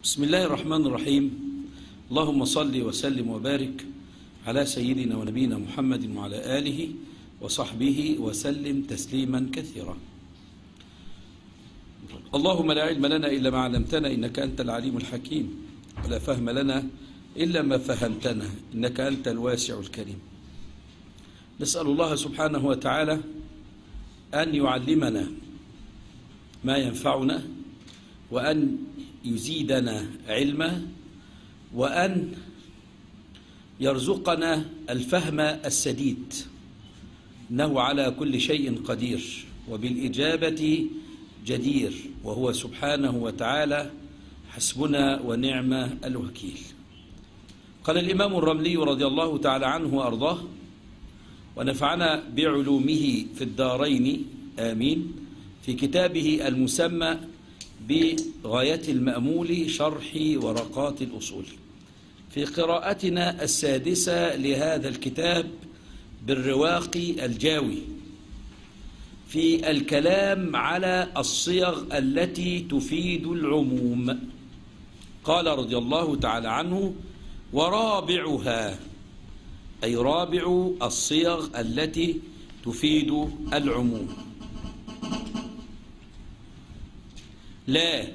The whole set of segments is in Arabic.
بسم الله الرحمن الرحيم. اللهم صل وسلم وبارك على سيدنا ونبينا محمد وعلى آله وصحبه وسلم تسليما كثيرا. اللهم لا علم لنا إلا ما علمتنا إنك أنت العليم الحكيم، ولا فهم لنا إلا ما فهمتنا إنك أنت الواسع الكريم. نسأل الله سبحانه وتعالى أن يعلمنا ما ينفعنا، وأن يزيدنا علما، وأن يرزقنا الفهم السديد، إنه على كل شيء قدير وبالإجابة جدير، وهو سبحانه وتعالى حسبنا ونعم الوكيل. قال الإمام الرملي رضي الله تعالى عنه وأرضاه، ونفعنا بعلومه في الدارين آمين، في كتابه المسمى بغاية المأمول شرح ورقات الأصول، في قراءتنا السادسة لهذا الكتاب بالرواق الجاوي، في الكلام على الصيغ التي تفيد العموم. قال رضي الله تعالى عنه: ورابعها، أي رابع الصيغ التي تفيد العموم: لا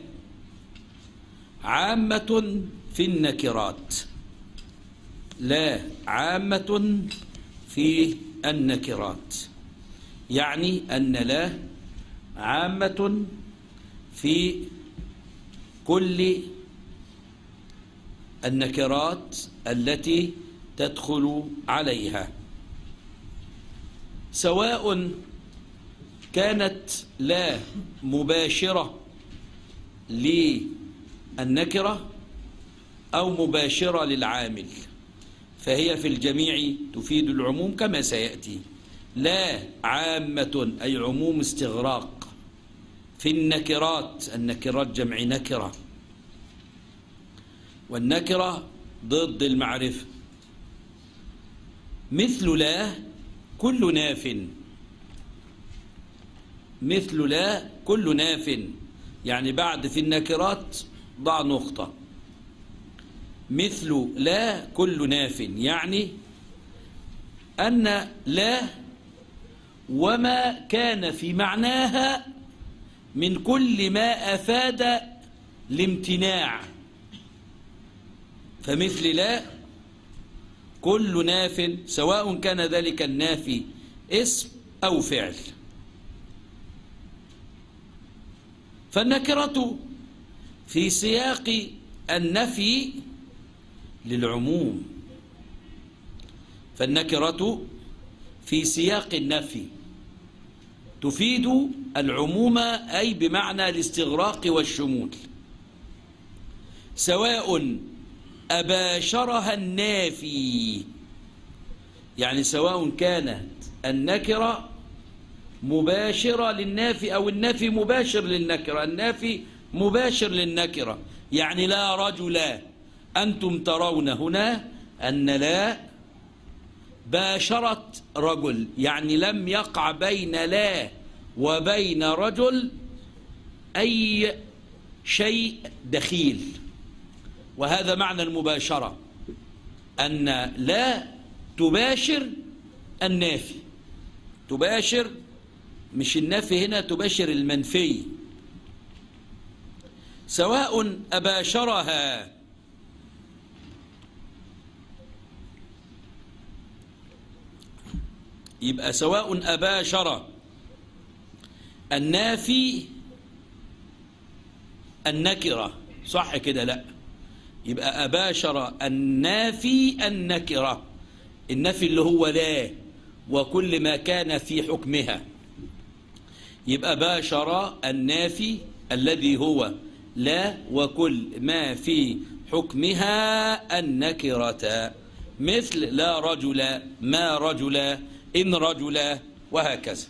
عامة في النكرات. لا عامة في النكرات، يعني أن لا عامة في كل النكرات التي تدخل عليها، سواء كانت لا مباشرة للنكرة أو مباشرة للعامل، فهي في الجميع تفيد العموم كما سيأتي. لا عامة أي عموم استغراق في النكرات. النكرات جمع نكرة، والنكرة ضد المعرفة. مثل لا كل ناف. مثل لا كل ناف، يعني بعد في النكرات ضع نقطة. مثل لا كل ناف، يعني أن لا وما كان في معناها من كل ما أفاد الامتناع. فمثل لا كل ناف، سواء كان ذلك النافي اسم أو فعل. فالنكرة في سياق النفي للعموم. فالنكرة في سياق النفي تفيد العموم، أي بمعنى الاستغراق والشمول، سواء أباشرها النافي، يعني سواء كانت النكرة مباشرة للنافي أو النافي مباشر للنكرة. النافي مباشر للنكرة، يعني لا رجل. أنتم ترون هنا أن لا باشرت رجل، يعني لم يقع بين لا وبين رجل أي شيء دخيل، وهذا معنى المباشرة، أن لا تباشر النافي. تباشر، مش النافي هنا، تباشر المنفي. سواء أباشرها، يبقى سواء أباشر النافي النكرة، صح كده؟ لا، يبقى أباشر النافي النكرة، النفي اللي هو لا وكل ما كان في حكمها. يبقى باشر النافي الذي هو لا وكل ما في حكمها النكرة، مثل لا رجل، ما رجل، إن رجل، وهكذا.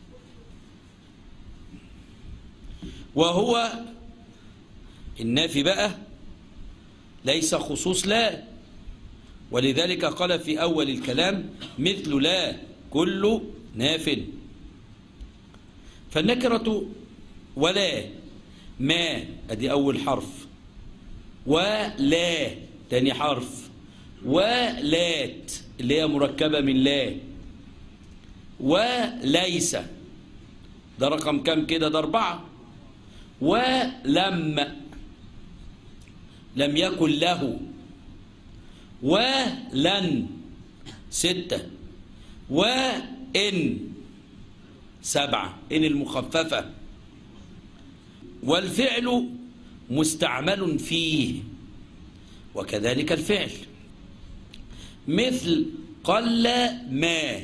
وهو النافي بقى ليس خصوص لا، ولذلك قال في أول الكلام: مثل لا كل ناف. فالنكرة ولا ما، أدي أول حرف، ولا تاني حرف، ولات اللي هي مركبة من لا، وليس ده رقم كم كده؟ ده 4. ولم لم يكن له، ولن 6، وإن 7 إن المخففة. والفعل مستعمل فيه وكذلك الفعل، مثل قل ما،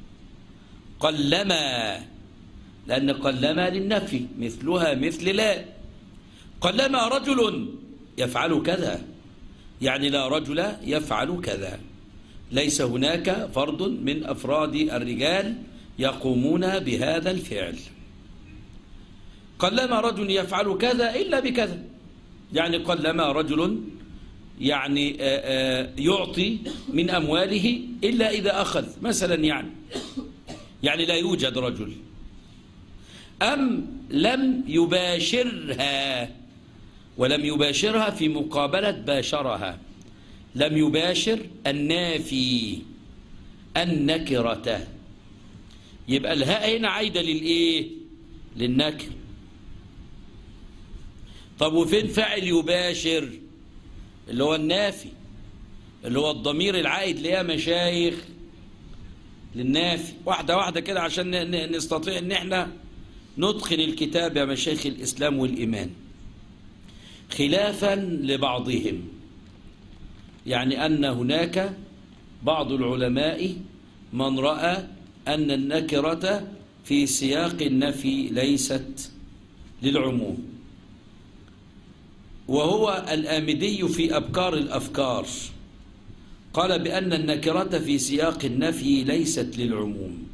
قلما، لأن قلما للنفي، مثلها مثل لا. قلما رجل يفعل كذا، يعني لا رجل يفعل كذا، ليس هناك فرد من أفراد الرجال يقومون بهذا الفعل. قلما رجل يفعل كذا إلا بكذا، يعني قلما رجل يعني يعطي من أمواله إلا إذا أخذ مثلا، يعني لا يوجد رجل. أم لم يباشرها، ولم يباشرها في مقابلة باشرها، لم يباشر النافي النكرة، يبقى الهاء هنا عايدة للإيه؟ للنكر. طب وفين فاعل يباشر؟ اللي هو النافي، اللي هو الضمير العائد ليا مشايخ للنافي. واحدة واحدة كده عشان نستطيع ان احنا ندخل الكتاب يا مشايخ الإسلام والإيمان. خلافا لبعضهم، يعني أن هناك بعض العلماء من رأى أن النكرة في سياق النفي ليست للعموم، وهو الآمدي في أبكار الأفكار قال بأن النكرة في سياق النفي ليست للعموم،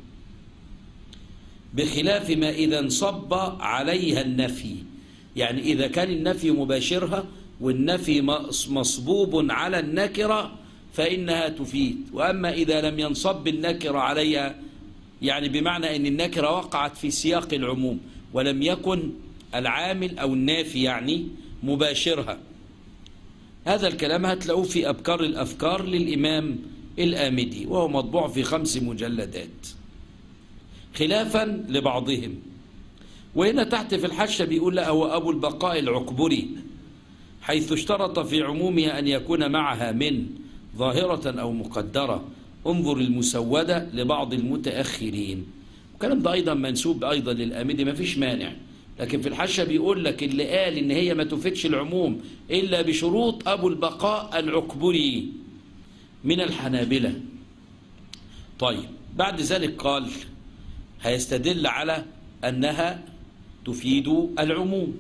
بخلاف ما إذا انصب عليها النفي، يعني إذا كان النفي مباشرها والنفي مصبوب على النكرة فإنها تفيد. وأما إذا لم ينصب النكرة عليها، يعني بمعنى أن النكرة وقعت في سياق العموم ولم يكن العامل أو النافي يعني مباشرها، هذا الكلام هتلاقوه في أبكار الأفكار للإمام الآمدي، وهو مطبوع في 5 مجلدات، خلافا لبعضهم. وهنا تحت في الحاشية بيقول لا، هو أبو البقاء العكبري حيث اشترط في عمومها أن يكون معها من ظاهرة أو مقدرة، انظر المسودة لبعض المتأخرين. الكلام ده أيضا منسوب أيضا للآمدي، ما فيش مانع، لكن في الحاشية بيقول لك اللي قال إن هي ما تفيدش العموم إلا بشروط أبو البقاء العكبري من الحنابلة. طيب بعد ذلك قال هيستدل على أنها تفيد العموم.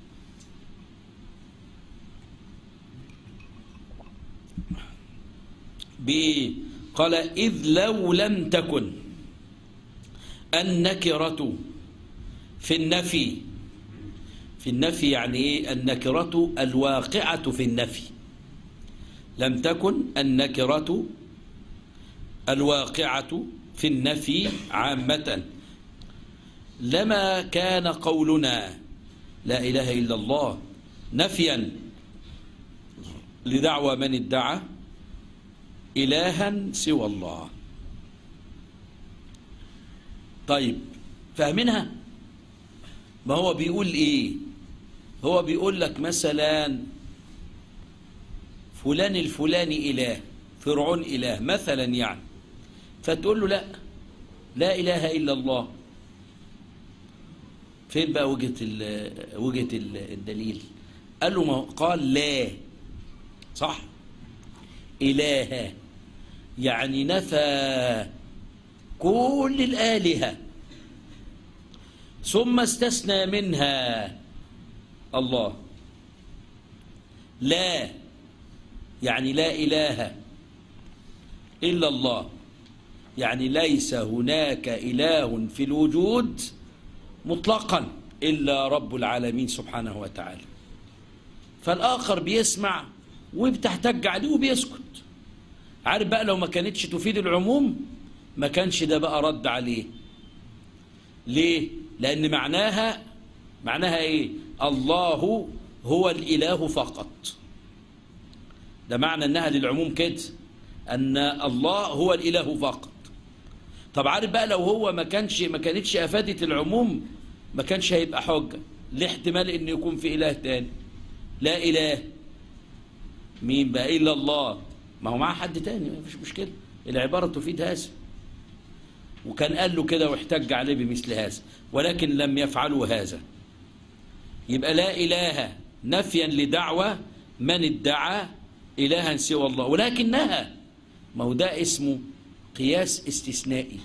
قال إذ لو لم تكن النكرة في النفي، في النفي يعني إيه؟ النكرة الواقعة في النفي، لم تكن النكرة الواقعة في النفي عامة لما كان قولنا لا إله إلا الله نفيا لدعوى من ادعى إلها سوى الله. طيب فاهمينها؟ ما هو بيقول إيه؟ هو بيقول لك مثلا فلان الفلاني إله، فرعون إله مثلا يعني، فتقول له لا، لا إله إلا الله. فين بقى وجهة الدليل؟ قال له ما قال لا، صح؟ إله يعني نفى كل الآلهة ثم استثنى منها الله. لا يعني لا إله إلا الله، يعني ليس هناك إله في الوجود مطلقا إلا رب العالمين سبحانه وتعالى. فالآخر بيسمع وبتحتج عليه وبيسكت. عارف بقى لو ما كانتش تفيد العموم ما كانش ده بقى رد عليه. ليه؟ لأن معناها إيه؟ الله هو الإله فقط، ده معنى أنها للعموم كده، أن الله هو الإله فقط. طب عارف بقى لو هو ما كانتش أفادت العموم ما كانش هيبقى حجة. ليه احتمال أن يكون في إله تاني؟ لا إله مين بقى إلا الله، ما هو معاه حد تاني ما فيش مشكلة، العبارة تفيد هذا. وكان قال له كده واحتج عليه بمثل هذا، ولكن لم يفعلوا هذا. يبقى لا إله نفيا لدعوة من ادعى إلها سوى الله، ولكنها، ما هو ده اسمه قياس استثنائي،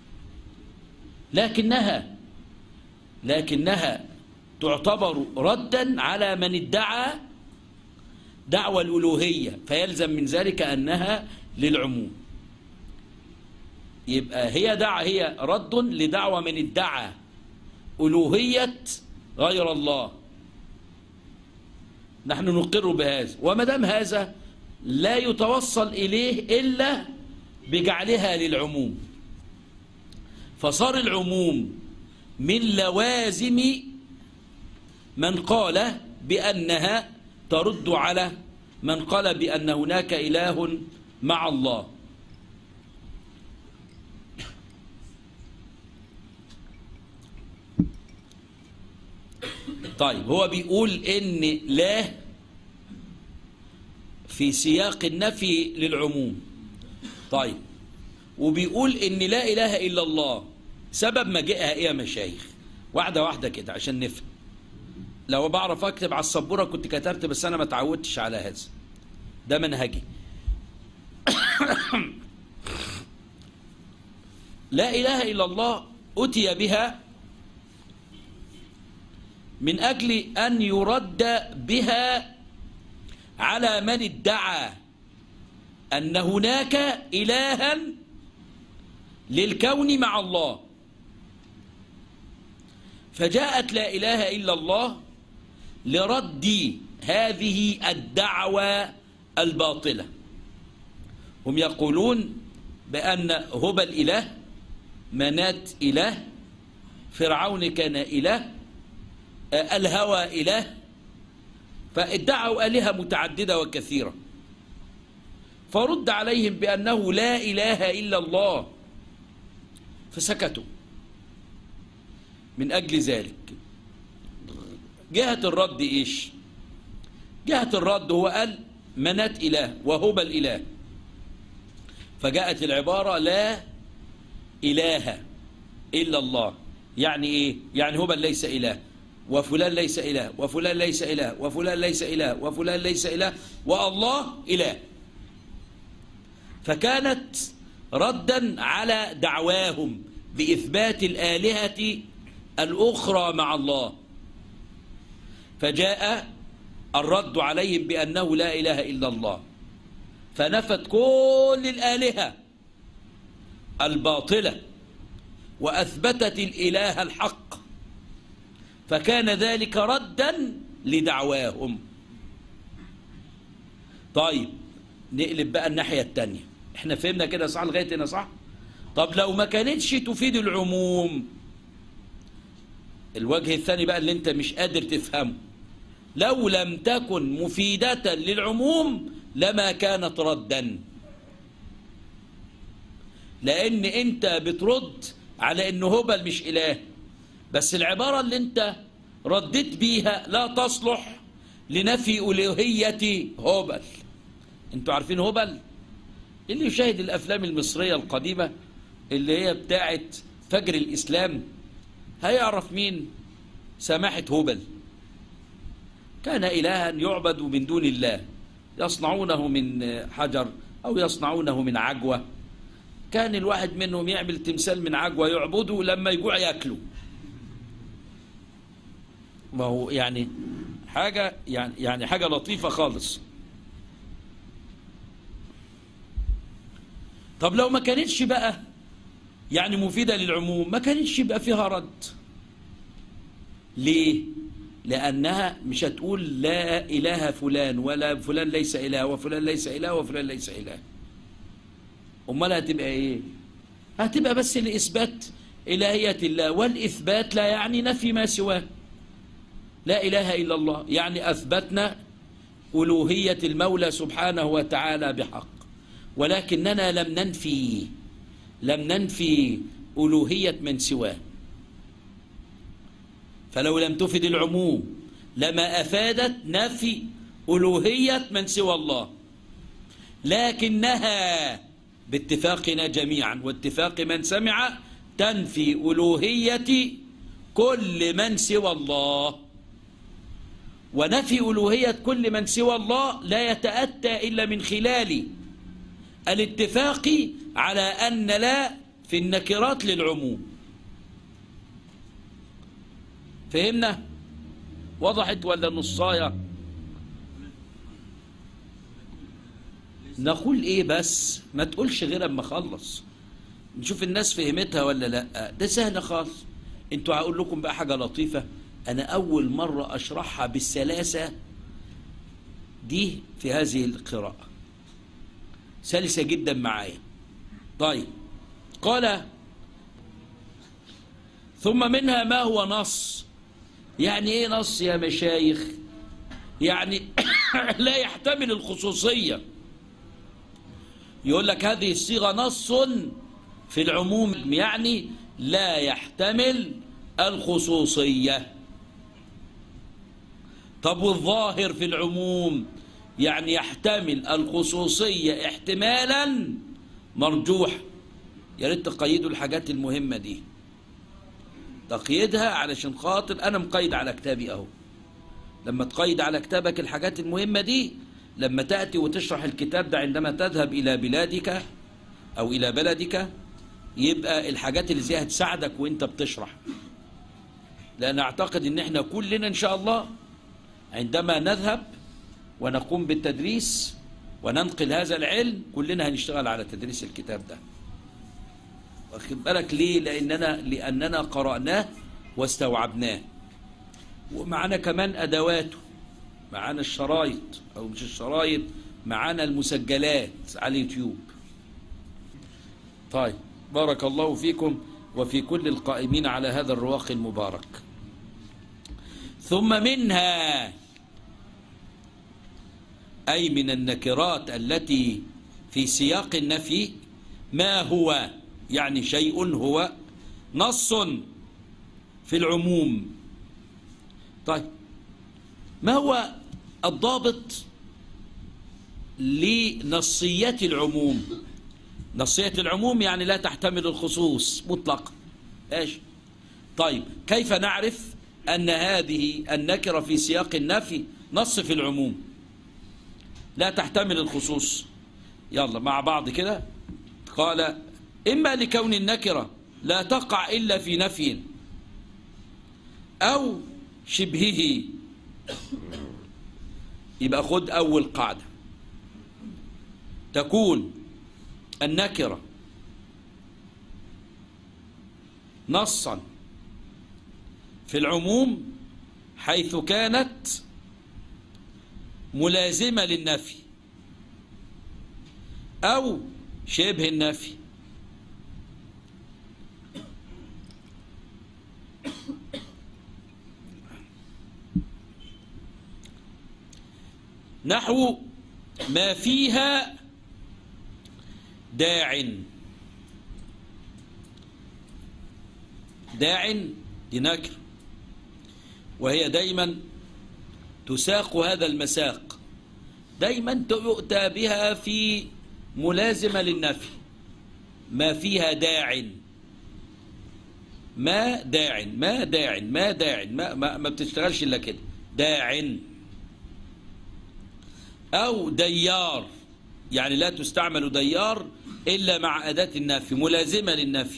لكنها تعتبر ردا على من ادعى دعوى الألوهية، فيلزم من ذلك أنها للعموم. يبقى هي رد لدعوى من ادعى ألوهية غير الله، نحن نقر بهذا. وما دام هذا لا يتوصل إليه إلا بجعلها للعموم، فصار العموم من لوازم من قال بأنها ترد على من قال بأن هناك إله مع الله. طيب هو بيقول إن لا في سياق النفي للعموم. طيب وبيقول إن لا إله إلا الله سبب مجيئها إيه يا مشايخ؟ واحدة واحدة كده عشان نفهم. لو بعرف أكتب على السبورة كنت كتبت، بس أنا ما تعودتش على هذا، ده منهجي. لا إله إلا الله أتي بها من أجل أن يرد بها على من ادعى أن هناك إلها للكون مع الله، فجاءت لا إله إلا الله لرد هذه الدعوى الباطلة. هم يقولون بأن هبل إله، منات إله، فرعون كان إله، الهوى إله، فادعوا آلهة متعددة وكثيرة، فرد عليهم بأنه لا إله إلا الله، فسكتوا من أجل ذلك. جهة الرد إيش؟ جهة الرد هو قال منات إله وهبل إله، فجاءت العبارة لا إله إلا الله. يعني إيه؟ يعني هبل ليس إله، وفلان ليس إله، وفلان ليس إله، وفلان ليس إله، وفلان ليس إله، والله إله. فكانت ردا على دعواهم بإثبات الآلهة الأخرى مع الله، فجاء الرد عليهم بأنه لا إله إلا الله، فنفت كل الآلهة الباطلة وأثبتت الإله الحق، فكان ذلك ردا لدعواهم. طيب نقلب بقى الناحية التانية. احنا فهمنا كده صح لغاية هنا صح؟ طب لو ما كانتش تفيد العموم، الوجه الثاني بقى اللي انت مش قادر تفهمه، لو لم تكن مفيدة للعموم لما كانت ردا، لأن أنت بترد على أنه هبل مش إله، بس العبارة اللي أنت رديت بيها لا تصلح لنفي ألوهية هبل. أنتوا عارفين هبل؟ اللي يشاهد الأفلام المصرية القديمة اللي هي بتاعت فجر الإسلام هيعرف مين سماحة هبل. كان إلها يعبد من دون الله، يصنعونه من حجر أو يصنعونه من عجوة. كان الواحد منهم يعمل تمثال من عجوة يعبده، لما يجوع يأكله. ما هو يعني حاجة يعني حاجة لطيفة خالص. طب لو ما كانتش بقى يعني مفيدة للعموم ما كانتش يبقى فيها رد. ليه؟ لأنها مش هتقول لا إله فلان ولا فلان ليس إله وفلان ليس إله وفلان ليس إله. أمال هتبقى إيه؟ هتبقى بس لإثبات إلهية الله، والإثبات لا يعني نفي ما سواه. لا إله إلا الله يعني أثبتنا ألوهية المولى سبحانه وتعالى بحق، ولكننا لم ننفي ألوهية من سواه. فلو لم تفد العموم لما أفادت نفي ألوهية من سوى الله، لكنها باتفاقنا جميعا واتفاق من سمع تنفي ألوهية كل من سوى الله. ونفي ألوهية كل من سوى الله لا يتأتى إلا من خلال الاتفاق على أن لا في النكرات للعموم. فهمنا؟ وضحت ولا نصايا؟ نقول ايه بس؟ ما تقولش غير اما اخلص نشوف الناس فهمتها ولا لا. ده سهل خالص. انتوا هقول لكم بقى حاجة لطيفة، انا اول مرة اشرحها بالسلاسة دي في هذه القراءة، سلسة جدا معايا. طيب، قال ثم منها ما هو نص. يعني ايه نص يا مشايخ؟ يعني لا يحتمل الخصوصية. يقول لك هذه الصيغة نص في العموم، يعني لا يحتمل الخصوصية. طب والظاهر في العموم يعني يحتمل الخصوصية احتمالا مرجوح. يا ريت تقيدوا الحاجات المهمة دي، تقييدها علشان خاطر أنا مقيد على كتابي أهو. لما تقيد على كتابك الحاجات المهمة دي، لما تأتي وتشرح الكتاب ده عندما تذهب إلى بلادك أو إلى بلدك، يبقى الحاجات اللي زيها تساعدك وإنت بتشرح. لأن أعتقد إن إحنا كلنا إن شاء الله عندما نذهب ونقوم بالتدريس وننقل هذا العلم كلنا هنشتغل على تدريس الكتاب ده. واخد بالك ليه؟ لأننا قرأناه واستوعبناه، ومعنا كمان أدواته، معنا الشرايط أو مش الشرايط، معنا المسجلات على اليوتيوب. طيب، بارك الله فيكم وفي كل القائمين على هذا الرواق المبارك. ثم منها أي من النكرات التي في سياق النفي ما هو، يعني شيء هو نص في العموم. طيب، ما هو الضابط لنصية العموم؟ نصية العموم يعني لا تحتمل الخصوص مطلقا. ايش؟ طيب، كيف نعرف أن هذه النكرة في سياق النفي نص في العموم لا تحتمل الخصوص؟ يلا مع بعض كده. قال إما لكون النكرة لا تقع إلا في نفي أو شبهه. يبقى خد أول قاعدة، تكون النكرة نصا في العموم حيث كانت ملازمة للنفي أو شبه النفي. نحو ما فيها داع. داع دي نكرة، وهي دايما تساق هذا المساق، دايما يؤتى بها في ملازمة للنفي. ما فيها داع، ما داع ما داع ما داع ما بتشتغلش إلا كده، داع. أو ديار، يعني لا تستعمل ديار إلا مع أداة النفي ملازمة للنفي.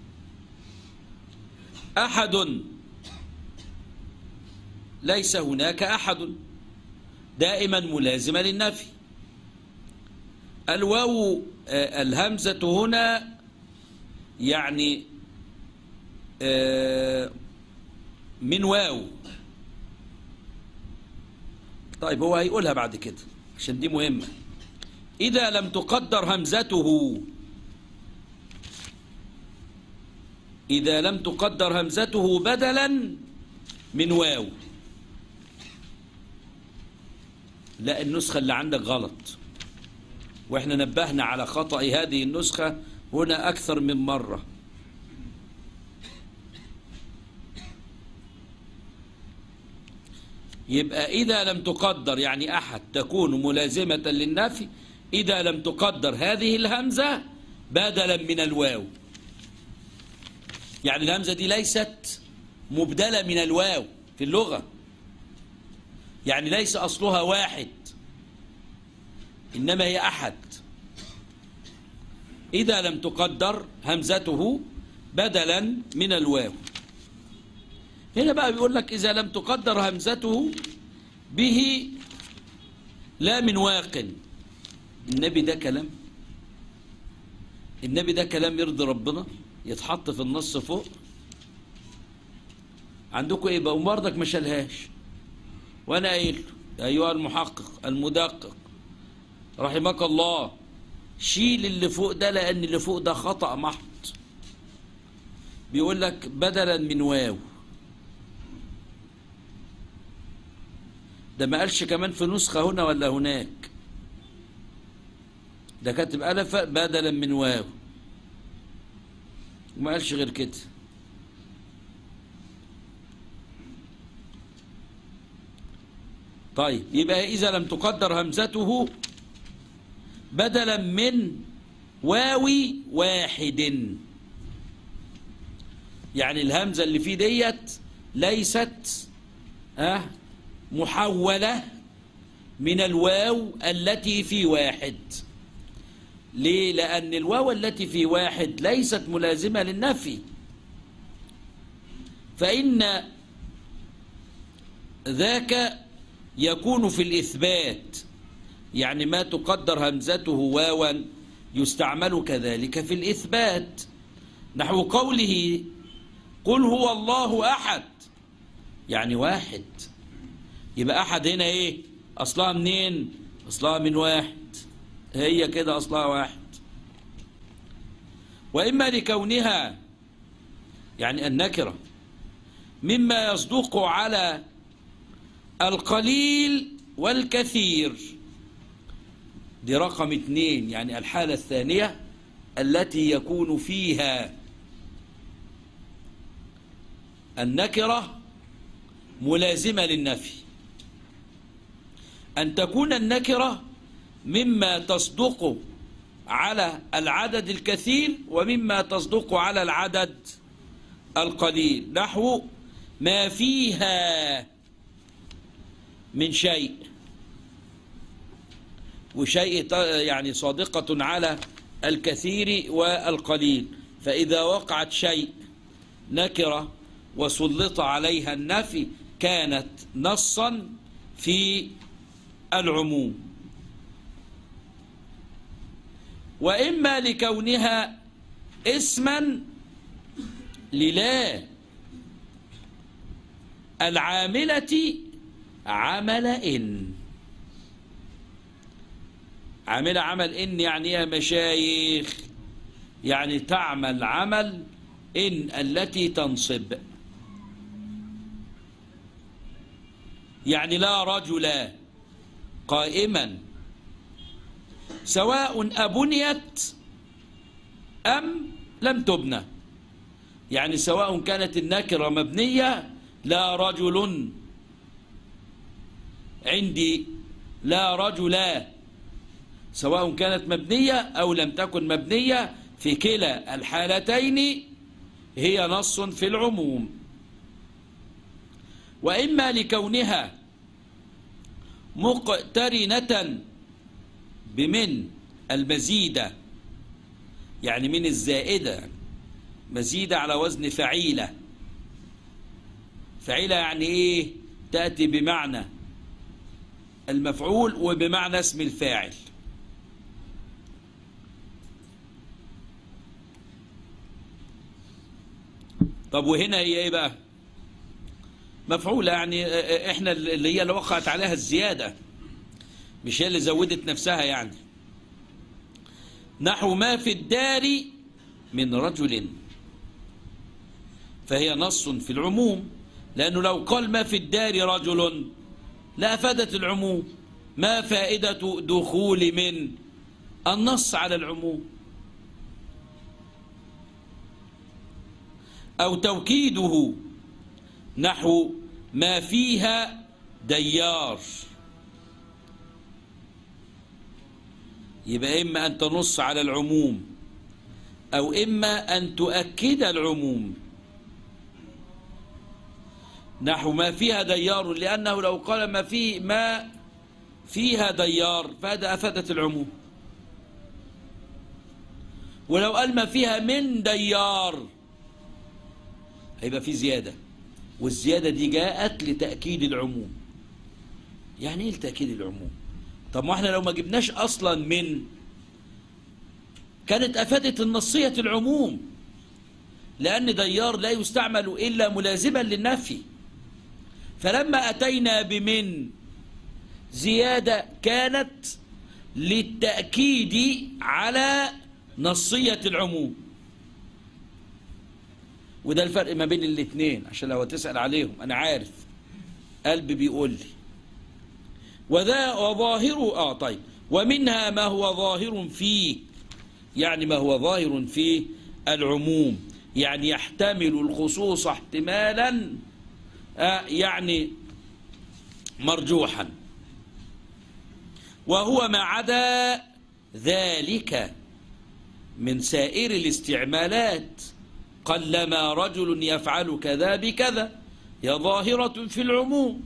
أحد، ليس هناك أحد، دائما ملازمة للنفي. الواو الهمزة هنا يعني من واو. طيب، هو هيقولها بعد كده عشان دي مهمة. إذا لم تقدر همزته، إذا لم تقدر همزته بدلا من واو، لا، النسخة اللي عندك غلط، واحنا نبهنا على خطأ هذه النسخة هنا أكثر من مرة. يبقى إذا لم تقدر يعني أحد تكون ملازمة للنفي إذا لم تقدر هذه الهمزة بدلا من الواو. يعني الهمزة دي ليست مبدلة من الواو في اللغة، يعني ليس أصلها واحد إنما هي أحد. إذا لم تقدر همزته بدلا من الواو. هنا بقى بيقول لك إذا لم تقدر همزته به لا من واق. النبي ده كلام، النبي ده كلام يرضي ربنا يتحط في النص فوق. عندكم ايه بقى؟ وبرضك ما شالهاش، وانا قايل له ايها المحقق المدقق رحمك الله شيل اللي فوق ده، لان اللي فوق ده خطأ محض. بيقول لك بدلا من واو، ده ما قالش كمان في نسخة هنا ولا هناك، ده كاتب ألف بدلا من واو وما قالش غير كده. طيب يبقى إذا لم تقدر همزته بدلا من واو واحد، يعني الهمزة اللي فيه ديت ليست محولة من الواو التي في واحد. ليه؟ لأن الواو التي في واحد ليست ملازمة للنفي، فإن ذاك يكون في الإثبات، يعني ما تقدر همزته واوا يستعمل كذلك في الإثبات، نحو قوله قل هو الله أحد، يعني واحد. يبقى أحد هنا إيه؟ أصلها منين؟ أصلها من واحد، هي كده أصلها واحد. وإما لكونها يعني النكرة مما يصدق على القليل والكثير، دي رقم 2، يعني الحالة الثانية التي يكون فيها النكرة ملازمة للنفي، أن تكون النكرة مما تصدق على العدد الكثير ومما تصدق على العدد القليل، نحو ما فيها من شيء، وشيء يعني صادقة على الكثير والقليل. فإذا وقعت شيء نكرة وسلط عليها النفي كانت نصا في العموم. وإما لكونها اسما للا العاملة عمل إن. عاملة عمل إن يعني يا مشايخ، يعني تعمل عمل إن التي تنصب، يعني لا رجل قائما سواء أبنيت أم لم تبنى، يعني سواء كانت النكرة مبنية لا رجل عندي لا رجلا، سواء كانت مبنية أو لم تكن مبنية، في كلا الحالتين هي نص في العموم. وإما لكونها مقترنة بمن المزيدة، يعني من الزائدة، مزيدة على وزن فعيلة. فعيلة يعني إيه؟ تأتي بمعنى المفعول وبمعنى اسم الفاعل. طب وهنا هي ايه بقى؟ مفعولة، يعني احنا اللي هي اللي وقعت عليها الزيادة، مش هي اللي زودت نفسها يعني. نحو ما في الدار من رجل، فهي نص في العموم، لأنه لو قال ما في الدار رجل لأفادت العموم، ما فائدة دخول من النص على العموم أو توكيده، نحو ما فيها ديار. يبقى إما أن تنص على العموم أو إما أن تؤكد العموم، نحو ما فيها ديار، لأنه لو قال ما فيها ديار فهذا أفادت العموم، ولو قال ما فيها من ديار هيبقى في زيادة، والزيادة دي جاءت لتأكيد العموم. يعني إيه لتأكيد العموم؟ طب ما احنا لو ما جبناش أصلا من كانت أفادت النصية العموم، لأن ديار لا يستعمل إلا ملازما للنفي، فلما أتينا بمن زيادة كانت للتأكيد على نصية العموم. وده الفرق ما بين الاثنين، عشان لو تسأل عليهم أنا عارف قلبي بيقول لي. وظاهره طيب، ومنها ما هو ظاهر فيه، يعني ما هو ظاهر فيه العموم، يعني يحتمل الخصوص احتمالا يعني مرجوحا، وهو ما عدا ذلك من سائر الاستعمالات. قلما رجل يفعل كذا بكذا، هي ظاهرة في العموم.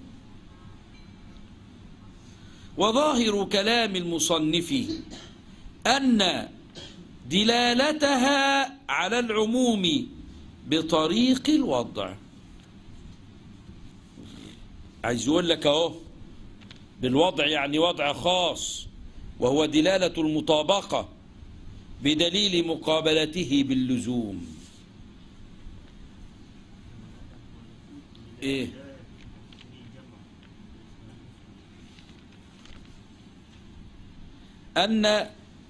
وظاهر كلام المصنف أن دلالتها على العموم بطريق الوضع. عايز يقول لك اهو بالوضع يعني وضع خاص، وهو دلالة المطابقة بدليل مقابلته باللزوم. ايه؟ أن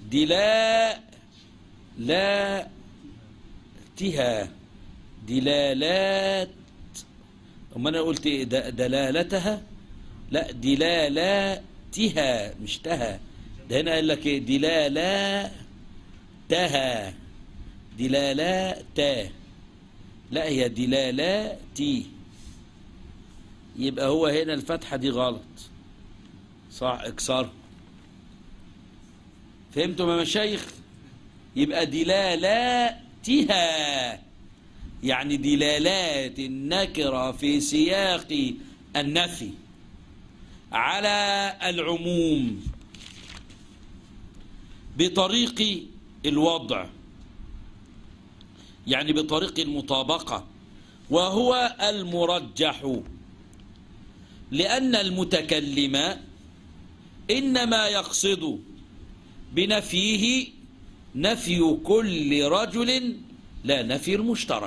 دلالات، أما أنا قلت إيه؟ دلالتها، لا دلالاتها مش تها، ده هنا قال لك إيه؟ دلالاتا، لا هي دلالاتي، يبقى هو هنا الفتحة دي غلط، صح اكسرها. فهمتم يا مشايخ؟ يبقى دلالاتها يعني دلالات النكرة في سياق النفي على العموم بطريق الوضع، يعني بطريق المطابقة، وهو المرجح، لأن المتكلم إنما يقصد بنفيه نفي كل رجل لا نفي المشترك.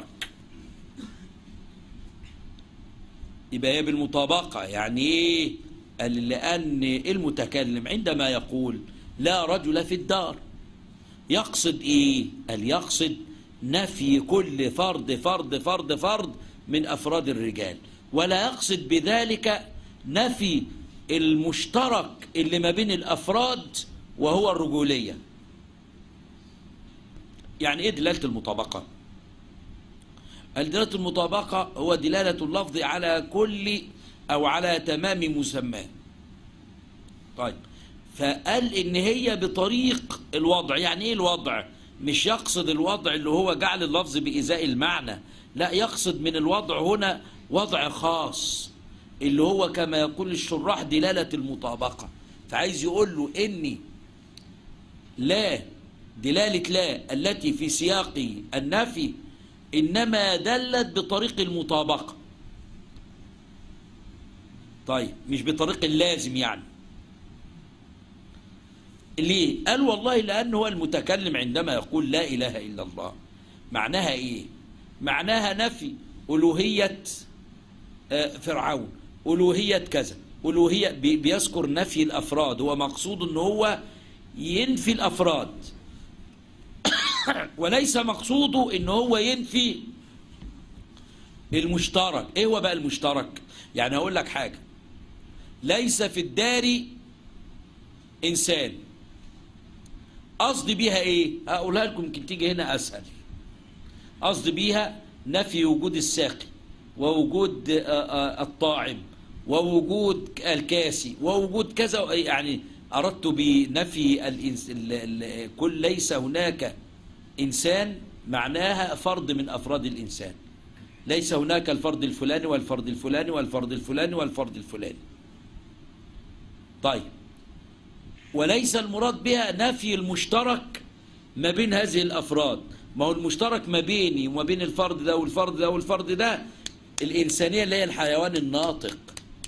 يبقى هي بالمطابقة. يعني ايه؟ قال لأن المتكلم عندما يقول لا رجل في الدار يقصد ايه؟ قال يقصد نفي كل فرد من أفراد الرجال، ولا يقصد بذلك نفي المشترك اللي ما بين الأفراد وهو الرجولية. يعني ايه دلالة المطابقة؟ دلالة المطابقة هو دلالة اللفظ على كل أو على تمام مسماه. طيب، فقال إن هي بطريق الوضع. يعني إيه الوضع؟ مش يقصد الوضع اللي هو جعل اللفظ بإزاء المعنى، لا، يقصد من الوضع هنا وضع خاص اللي هو كما يقول الشراح دلالة المطابقة. فعايز يقول له إني لا، دلالة لا التي في سياق النفي إنما دلت بطريق المطابقة. طيب، مش بطريق اللازم. يعني ليه؟ قال والله لأن هو المتكلم عندما يقول لا إله إلا الله معناها إيه؟ معناها نفي ألوهية فرعون، ألوهية كذا، ألوهية، بيذكر نفي الأفراد. هو مقصود أنه هو ينفي الأفراد وليس مقصوده أنه هو ينفي المشترك. إيه هو بقى المشترك؟ يعني أقول لك حاجة، ليس في الدار إنسان. قصدي بيها إيه؟ أقولها لكم يمكن تيجي هنا أسهل. قصدي بيها نفي وجود الساقي ووجود الطاعم ووجود الكاسي ووجود كذا، يعني أردت بنفي كل ليس هناك إنسان، معناها فرد من أفراد الإنسان. ليس هناك الفرد الفلاني والفرد الفلاني والفرد الفلاني والفرد الفلاني. طيب، وليس المراد بها نفي المشترك ما بين هذه الأفراد. ما هو المشترك ما بيني وما بين الفرد ده والفرد ده والفرد ده الإنسانية اللي هي الحيوان الناطق.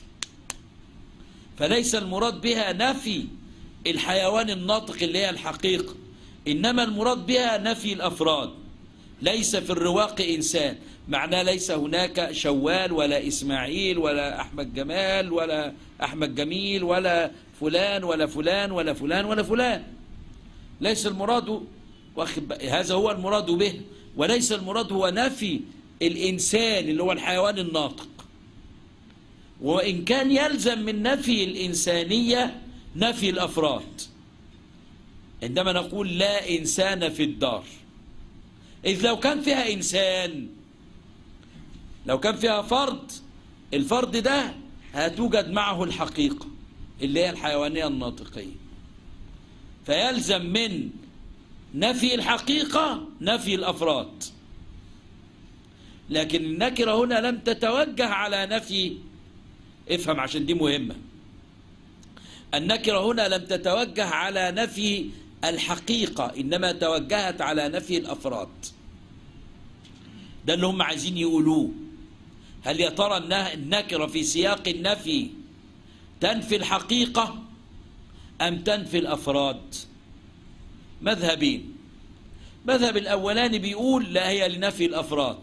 فليس المراد بها نفي الحيوان الناطق اللي هي الحقيقة، إنما المراد بها نفي الأفراد. ليس في الرواق إنسان، معناه ليس هناك شوال ولا إسماعيل ولا أحمد جمال ولا أحمد جميل ولا فلان ولا فلان ولا فلان ولا فلان. ليس المراد، هذا هو المراد به، وليس المراد هو نفي الإنسان اللي هو الحيوان الناطق. وإن كان يلزم من نفي الإنسانية نفي الأفراد، عندما نقول لا إنسان في الدار، إذ لو كان فيها إنسان، لو كان فيها فرد، الفرد ده هتوجد معه الحقيقة اللي هي الحيوانية الناطقية، فيلزم من نفي الحقيقة نفي الأفراد. لكن النكرة هنا لم تتوجه على نفي، افهم عشان دي مهمة، النكرة هنا لم تتوجه على نفي الحقيقة، إنما توجهت على نفي الأفراد. ده اللي هم عايزين يقولوه. هل يا ترى النكرة في سياق النفي تنفي الحقيقة أم تنفي الأفراد؟ مذهبين. مذهب الأولاني بيقول لا، هي لنفي الأفراد.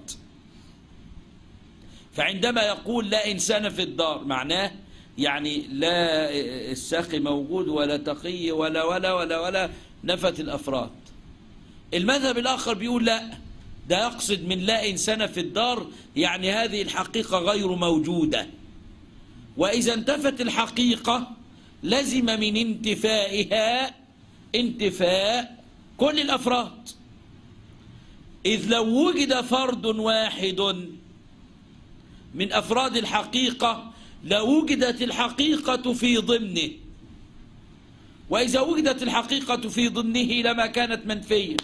فعندما يقول لا إنسان في الدار، معناه يعني لا الساقي موجود ولا تقي ولا ولا ولا ولا، نفت الأفراد. المذهب الآخر بيقول لا، ده يقصد من لا إنسان في الدار يعني هذه الحقيقة غير موجودة، وإذا انتفت الحقيقة لزم من انتفائها انتفاء كل الأفراد. إذ لو وجد فرد واحد من أفراد الحقيقة لوجدت الحقيقة في ضمنه، وإذا وجدت الحقيقة في ضمنه لما كانت منفية.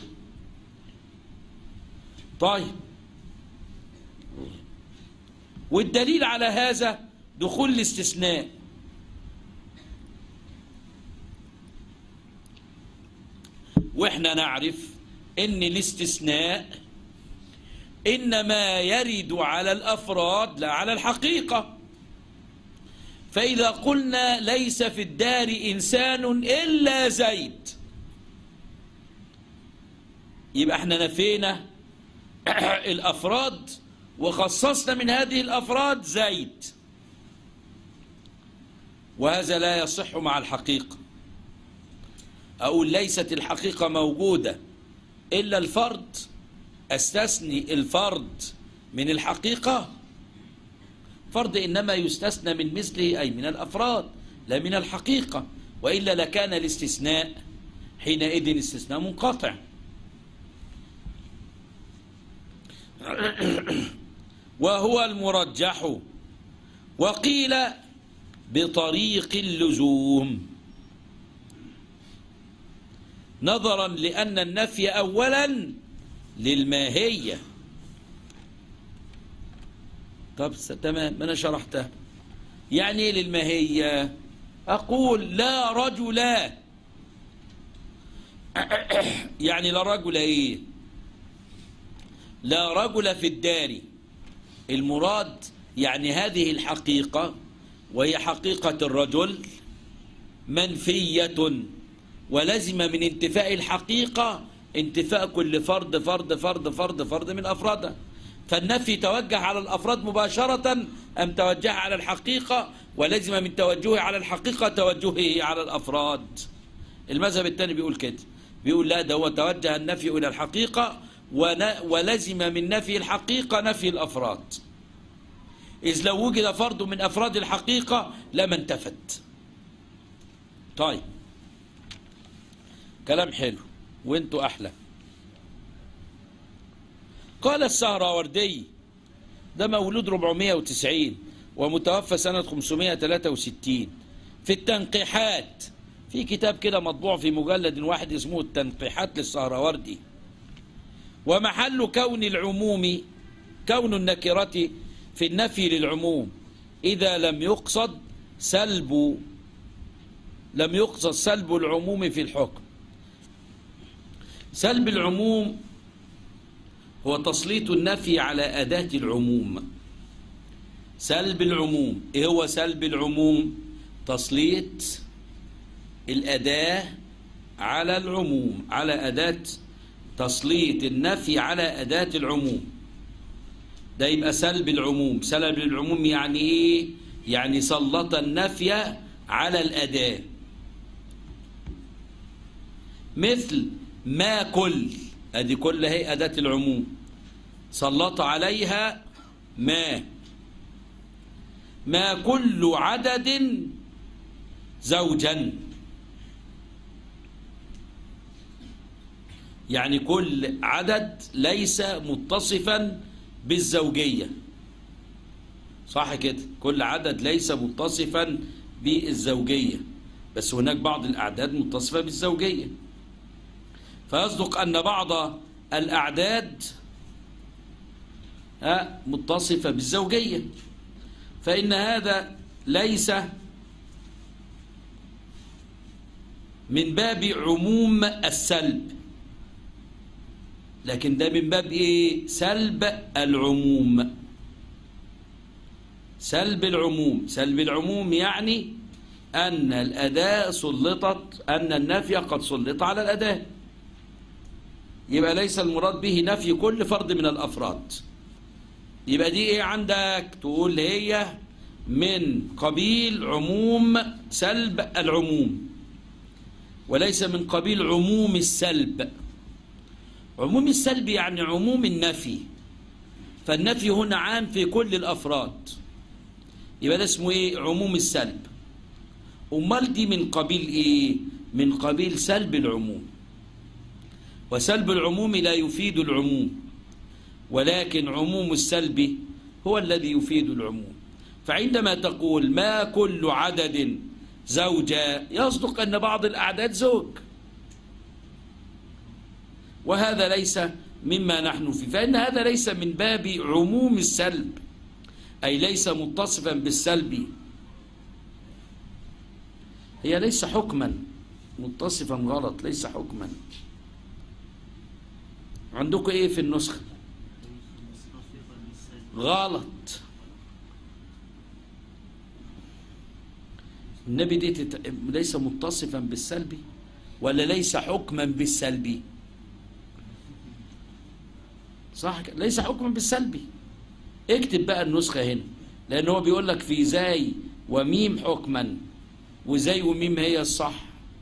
طيب، والدليل على هذا دخول الاستثناء. وإحنا نعرف إن الاستثناء إنما يرد على الأفراد لا على الحقيقة. فإذا قلنا ليس في الدار إنسان إلا زيد، يبقى احنا نفينا الأفراد وخصصنا من هذه الأفراد زيد، وهذا لا يصح مع الحقيقة. أقول ليست الحقيقة موجودة إلا الفرد، أستثني الفرد من الحقيقة. فرد إنما يستثنى من مثله، أي من الأفراد لا من الحقيقة، وإلا لكان الاستثناء حينئذ استثناء منقطع. وهو المرجح. وقيل بطريق اللزوم، نظرا لأن النفي أولا للماهية. طب تمام، أنا شرحتها. يعني إيه للماهية؟ أقول لا رجل، يعني لا رجل إيه؟ لا رجل في الدار. المراد يعني هذه الحقيقة، وهي حقيقة الرجل، منفية، ولزم من انتفاء الحقيقة انتفاء كل فرد فرد فرد فرد فرد من أفرادها. فالنفي توجه على الأفراد مباشرة أم توجه على الحقيقة، ولزم من توجهه على الحقيقة توجهه على الأفراد. المذهب الثاني بيقول كده، بيقول لا، ده هو توجه النفي إلى الحقيقة ولزم من نفي الحقيقة نفي الأفراد، إذ لو وجد فرد من أفراد الحقيقة لما انتفت. طيب، كلام حلو وانتوا أحلى. قال السهروردي، ده مولود 490 ومتوفى سنة 563، في التنقيحات، في كتاب كده مطبوع في مجلد واحد اسمه التنقيحات للسهروردي. ومحل كون العموم كون النكرة في النفي للعموم إذا لم يقصد سلب العموم في الحكم. سلب العموم هو تسليط النفي على أداة العموم. سلب العموم، إيه هو سلب العموم؟ تسليط الأداة على العموم، على أداة، تسليط النفي على أداة العموم، ده يبقى سلب العموم. سلب العموم يعني إيه؟ يعني سلط النفي على الأداة. مثل ما كل، أدي كل هي أداة العموم، سلط عليها ما كل عدد زوجا، يعني كل عدد ليس متصفا بالزوجية، صح كده؟ كل عدد ليس متصفا بالزوجية، بس هناك بعض الأعداد متصفة بالزوجية. فيصدق أن بعض الأعداد متصفة بالزوجية، فإن هذا ليس من باب عموم السلب، لكن ده من باب إيه؟ سلب العموم. سلب العموم، سلب العموم يعني أن الأداة سلطت، أن النفي قد سلط على الأداة، يبقى ليس المراد به نفي كل فرد من الأفراد. يبقى دي إيه عندك؟ تقول هي من قبيل عموم سلب العموم، وليس من قبيل عموم السلب. عموم السلب يعني عموم النفي، فالنفي هنا عام في كل الأفراد، يبقى ده اسمه إيه؟ عموم السلب. أمال دي من قبيل إيه؟ من قبيل سلب العموم. وسلب العموم لا يفيد العموم، ولكن عموم السلب هو الذي يفيد العموم. فعندما تقول ما كل عدد زوجة، يصدق أن بعض الأعداد زوج، وهذا ليس مما نحن فيه، فإن هذا ليس من باب عموم السلب، أي ليس متصفا بالسلب. هي ليس حكما، متصفا غلط، ليس حكما. عندكم ايه في النسخة؟ غلط. النبي دي ليس متصفا بالسلبي ولا ليس حكما بالسلبي؟ صح، ليس حكما بالسلبي. اكتب بقى النسخة هنا، لأن هو بيقول لك في زي وميم حكما، وزي وميم هي الصح.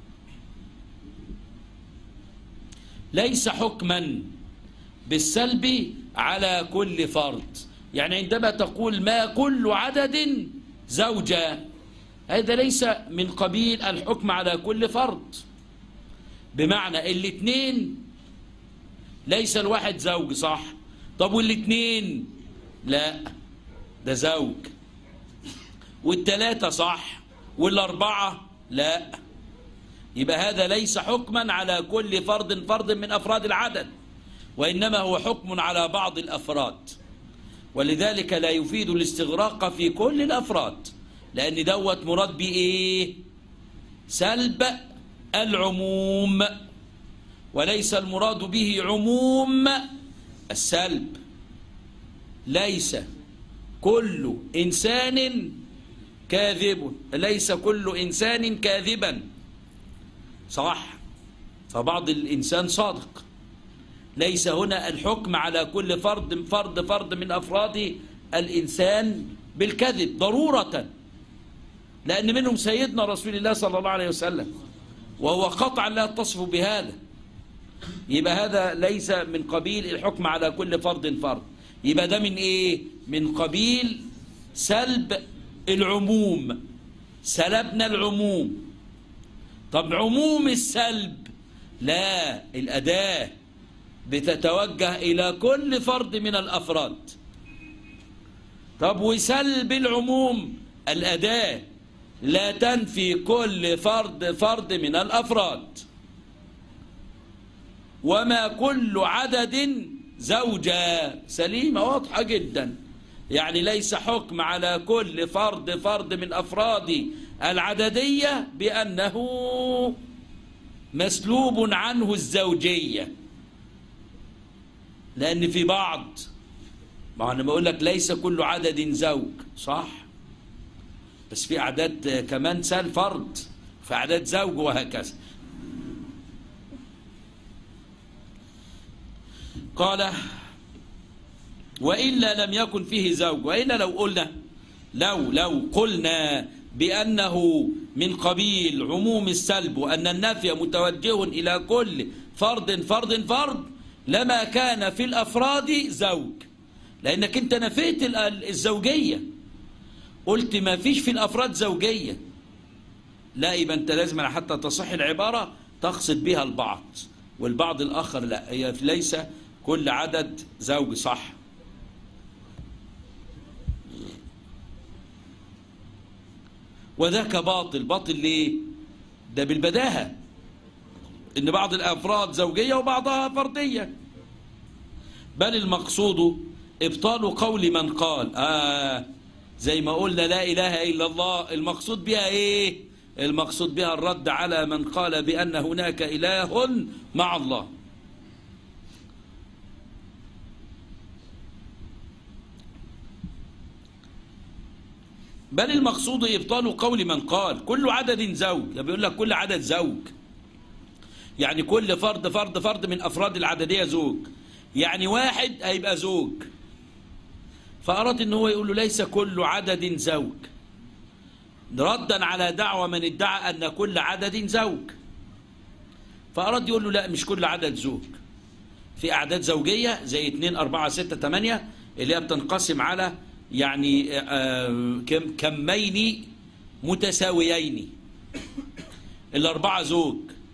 ليس حكما بالسلب على كل فرد، يعني عندما تقول ما كل عدد زوجة، هذا ليس من قبيل الحكم على كل فرد، بمعنى الاثنين ليس الواحد زوج، صح؟ طب والاثنين؟ لا، ده زوج. والثلاثة صح، والأربعة لا. يبقى هذا ليس حكما على كل فرد من أفراد العدد، وإنما هو حكم على بعض الأفراد، ولذلك لا يفيد الاستغراق في كل الأفراد، لأن دوت مراد بإيه؟ سلب العموم، وليس المراد به عموم السلب. ليس كل إنسان كاذب، ليس كل إنسان كاذبا، صح؟ فبعض الإنسان صادق. ليس هنا الحكم على كل فرد من أفراد الإنسان بالكذب ضرورة، لأن منهم سيدنا رسول الله صلى الله عليه وسلم، وهو قطعا لا يتصف بهذا. يبقى هذا ليس من قبيل الحكم على كل فرد. يبقى ده من إيه؟ من قبيل سلب العموم، سلبنا العموم. طب عموم السلب لا، الأداة بتتوجه إلى كل فرد من الأفراد. طب وسلب العموم، الأداة لا تنفي كل فرد من الأفراد. وما كل عدد زوجة، سليمة واضحة جدا، يعني ليس حكم على كل فرد من أفراد العددية بأنه مسلوب عنه الزوجية، لأن في بعض، ما أنا بقول لك ليس كل عدد زوج، صح، بس في أعداد كمان سال فرد، في أعداد زوج، وهكذا. قال وإلا لم يكن فيه زوج. وإلا لو قلنا بأنه من قبيل عموم السلب، وأن النفي متوجه إلى كل فرد لما كان في الأفراد زوج، لأنك أنت نفيت الزوجية، قلت ما فيش في الأفراد زوجية. لا، يبقى أنت لازم حتى تصح العبارة تقصد بها البعض، والبعض الآخر لا، هي ليس كل عدد زوج، صح. وذاك باطل ليه؟ ده بالبداهة إن بعض الأفراد زوجية وبعضها فردية. بل المقصود إبطال قول من قال زي ما قلنا لا إله إلا الله، المقصود بها إيه؟ المقصود بها الرد على من قال بأن هناك إله مع الله. بل المقصود إبطال قول من قال كل عدد زوج، بيقول لك كل عدد زوج، يعني كل فرد من أفراد العددية زوج، يعني واحد هيبقى زوج. فأراد إن هو يقول له ليس كل عدد زوج، ردا على دعوة من ادعى أن كل عدد زوج. فأراد يقول له لا، مش كل عدد زوج، في أعداد زوجية زي 2 4 6 8 اللي هي بتنقسم على يعني كمين متساويين. الأربعة زوج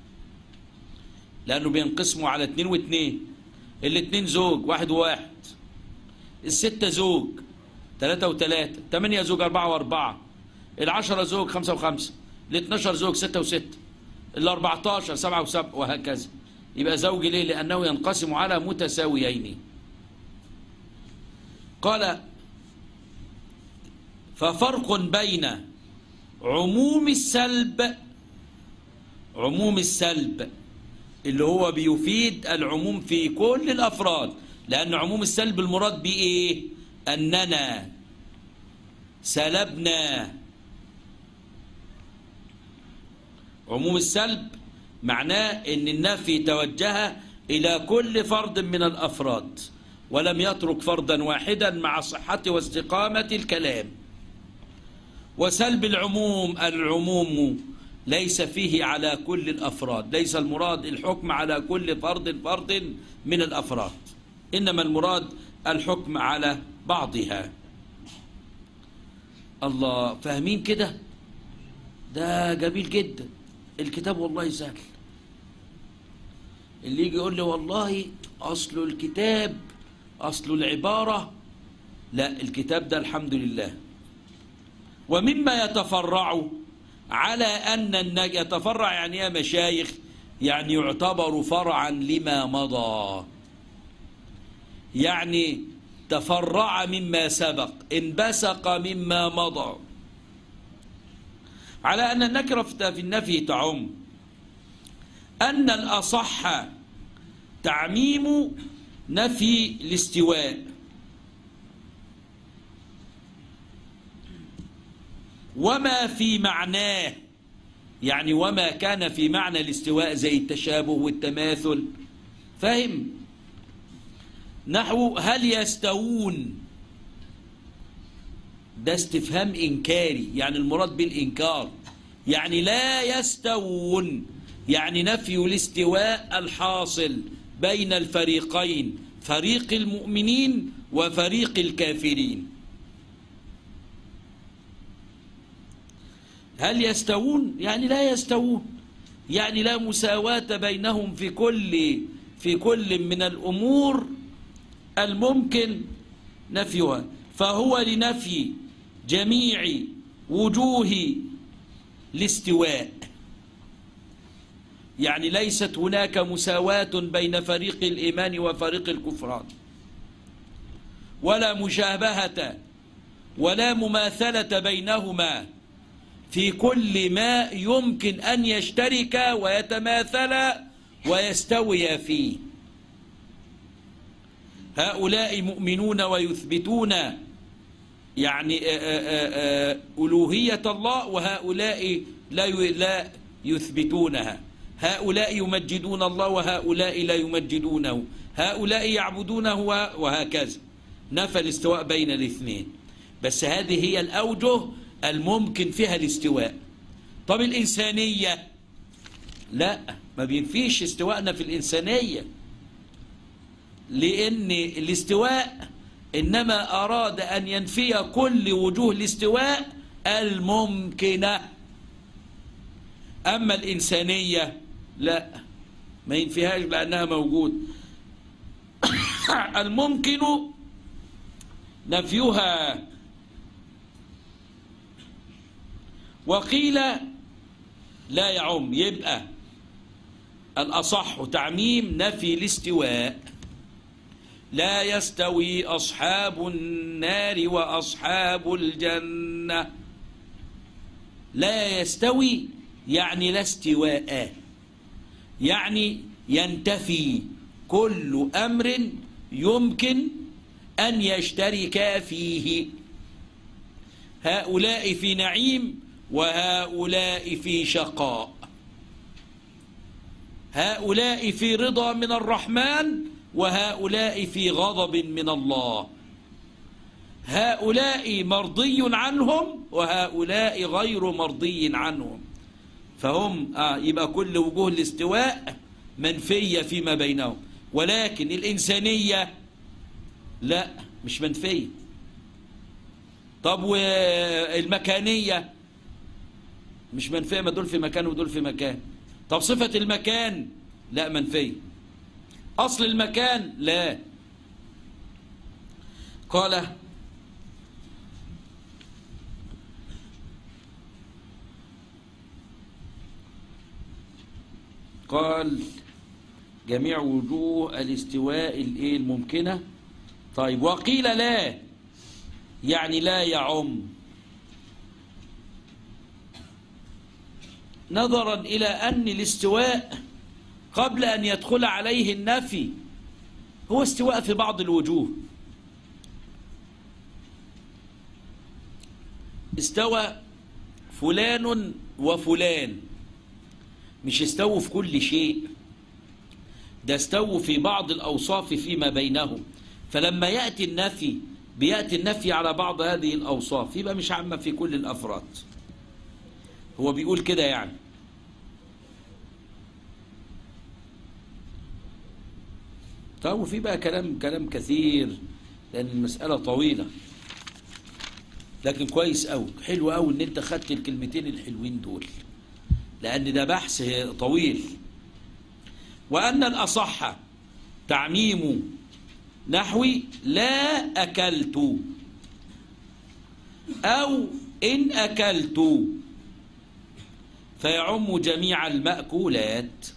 لأنه بينقسموا على 2 و2، الاثنين زوج 1 و1، الستة زوج 3 و3، 8 زوج 4 و4، 10 زوج 5 و5، 12 زوج 6 و6، 14 7 و7، وهكذا. يبقى زوج ليه؟ لأنه ينقسم على متساويين. قال ففرق بين عموم السلب اللي هو بيفيد العموم في كل الأفراد، لأن عموم السلب المراد به إيه؟ أننا سلبنا. عموم السلب معناه أن النفي توجه إلى كل فرد من الأفراد، ولم يترك فردا واحدا مع صحة واستقامة الكلام. وسلب العموم ليس فيه على كل الأفراد، ليس المراد الحكم على كل فرد من الأفراد، إنما المراد الحكم على بعضها. الله، فاهمين كده؟ ده جميل جدا الكتاب، والله سهل. اللي يجي يقول لي والله أصل الكتاب، أصل العبارة، لا، الكتاب ده الحمد لله. ومما يتفرع على أن يتفرع يعني يا مشايخ، يعني يعتبر فرعا لما مضى، يعني تفرع مما سبق، انبثق مما مضى، على أن النكرة في النفي تعم، أن الأصح تعميم نفي الاستواء، وما في معناه، يعني وما كان في معنى الاستواء زي التشابه والتماثل، فاهم؟ نحو هل يستوون، ده استفهام إنكاري، يعني المراد بالإنكار، يعني لا يستوون، يعني نفي الاستواء الحاصل بين الفريقين، فريق المؤمنين وفريق الكافرين. هل يستوون يعني لا يستوون، يعني لا مساواة بينهم في كل من الأمور الممكن نفيها، فهو لنفي جميع وجوه الاستواء. يعني ليست هناك مساواة بين فريق الإيمان وفريق الكفران، ولا مشابهة ولا مماثلة بينهما في كل ما يمكن أن يشترك ويتماثل ويستوي فيه. هؤلاء مؤمنون ويثبتون يعني ألوهية الله، وهؤلاء لا يثبتونها. هؤلاء يمجدون الله وهؤلاء لا يمجدونه، هؤلاء يعبدونه وهكذا. نفى الاستواء بين الاثنين، بس هذه هي الأوجه الممكن فيها الاستواء. طب الإنسانية لا، ما بينفيش استواءنا في الإنسانية، لأن الاستواء إنما أراد أن ينفي كل وجوه الاستواء الممكنة. أما الإنسانية لا، ما ينفيهاش لأنها موجود. الممكن نفيها. وقيل لا يعم، يبقى الأصح تعميم نفي الاستواء. لا يستوي أصحاب النار وأصحاب الجنة. لا يستوي يعني لا استواء، يعني ينتفي كل أمر يمكن أن يشترك فيه. هؤلاء في نعيم وهؤلاء في شقاء، هؤلاء في رضا من الرحمن وهؤلاء في غضب من الله، هؤلاء مرضي عنهم وهؤلاء غير مرضي عنهم. فهم يبقى كل وجوه الاستواء منفية فيما بينهم، ولكن الإنسانية لا، مش منفية. طب والمكانية مش منفية، ما دول في مكان ودول في مكان. طب صفة المكان لا، منفية. أصل المكان لا. قال جميع وجوه الاستواء الممكنة. طيب وقيل لا، يعني لا يعم، نظرا إلى أن الاستواء قبل أن يدخل عليه النفي هو استواء في بعض الوجوه. استوى فلان وفلان، مش استووا في كل شيء، ده استووا في بعض الأوصاف فيما بينهم. فلما يأتي النفي بيأتي النفي على بعض هذه الأوصاف، يبقى مش عامة في كل الأفراد. هو بيقول كده يعني. طيب وفي بقى كلام كثير، لأن المسألة طويلة، لكن كويس أوي، حلو أوي إن أنت خدت الكلمتين الحلوين دول، لأن ده بحث طويل. وأن الأصح تعميم نحوي لا أكلت، أو إن أكلت، فيعم جميع المأكولات.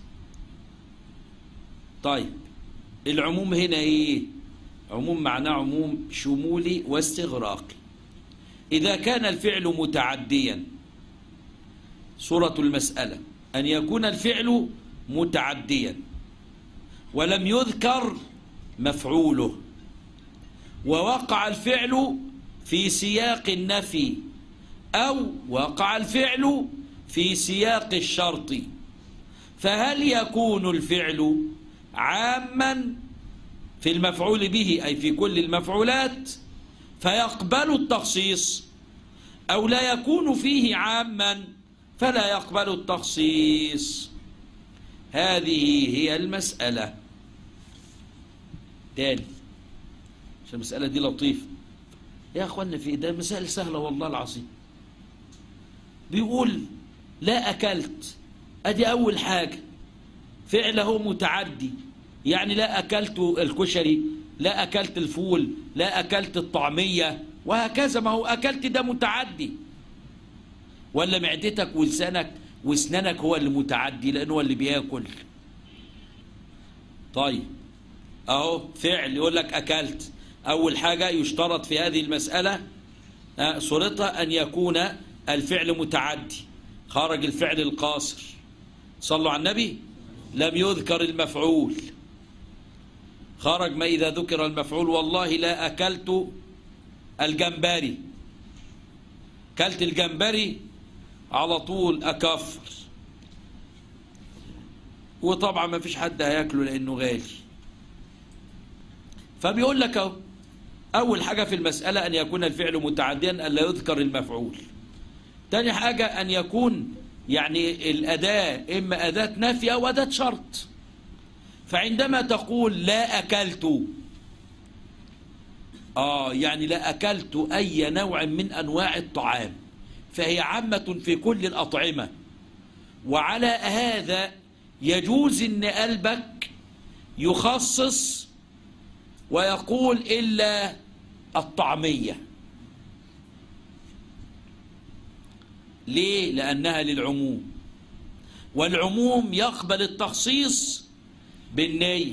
طيب العموم هنا إيه؟ عموم معناه عموم شمولي واستغراقي. إذا كان الفعل متعديا، صورة المسألة أن يكون الفعل متعديا ولم يذكر مفعوله، ووقع الفعل في سياق النفي، أو وقع الفعل في سياق الشرط، فهل يكون الفعل عاما في المفعول به أي في كل المفعولات فيقبل التخصيص، أو لا يكون فيه عاما فلا يقبل التخصيص؟ هذه هي المسألة. تاني عشان المسألة دي لطيفة يا أخوانا، في ده مسائل سهلة والله العظيم. بيقول لا أكلت، ادي اول حاجة، فعله متعدي، يعني لا اكلت الكشري، لا اكلت الفول، لا اكلت الطعمية، وهكذا. ما هو اكلت ده متعدي، ولا معدتك ولسانك واسنانك هو اللي متعدي لانه هو اللي بياكل؟ طيب اهو فعل يقول لك اكلت. اول حاجة يشترط في هذه المسألة صورتها ان يكون الفعل متعدي، خرج الفعل القاصر. صلوا على النبي. لم يذكر المفعول، خرج ما إذا ذكر المفعول. والله لا أكلت الجمبري، كلت الجمبري على طول أكفر، وطبعا ما فيش حد هياكله لأنه غالي. فبيقول لك اهو أول حاجة في المسألة أن يكون الفعل متعديا، أن لا يذكر المفعول. تاني حاجة أن يكون يعني الأداة إما أداة نفي أو أداة شرط. فعندما تقول لا أكلت، يعني لا أكلت أي نوع من أنواع الطعام، فهي عامة في كل الأطعمة. وعلى هذا يجوز أن قلبك يخصص ويقول إلا الطعمية. ليه؟ لأنها للعموم، والعموم يقبل التخصيص بالنية.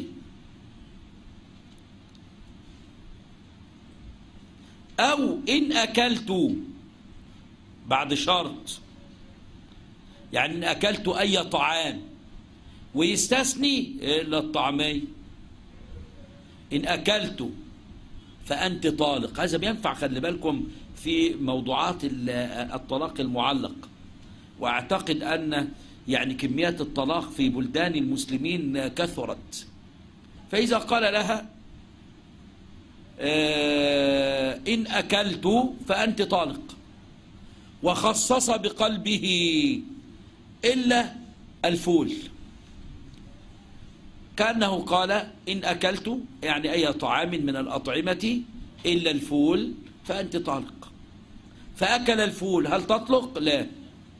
أو إن أكلت بعد شرط، يعني إن أكلت أي طعام، ويستثني إلا الطعمية. إن أكلت فأنت طالق، هذا بينفع خلي بالكم في موضوعات الطلاق المعلق. وأعتقد أن يعني كميات الطلاق في بلدان المسلمين كثرت. فإذا قال لها إن أكلت فأنت طالق، وخصص بقلبه إلا الفول، كأنه قال إن أكلت يعني أي طعام من الأطعمة إلا الفول فأنت طالق. فأكل الفول، هل تطلق؟ لا.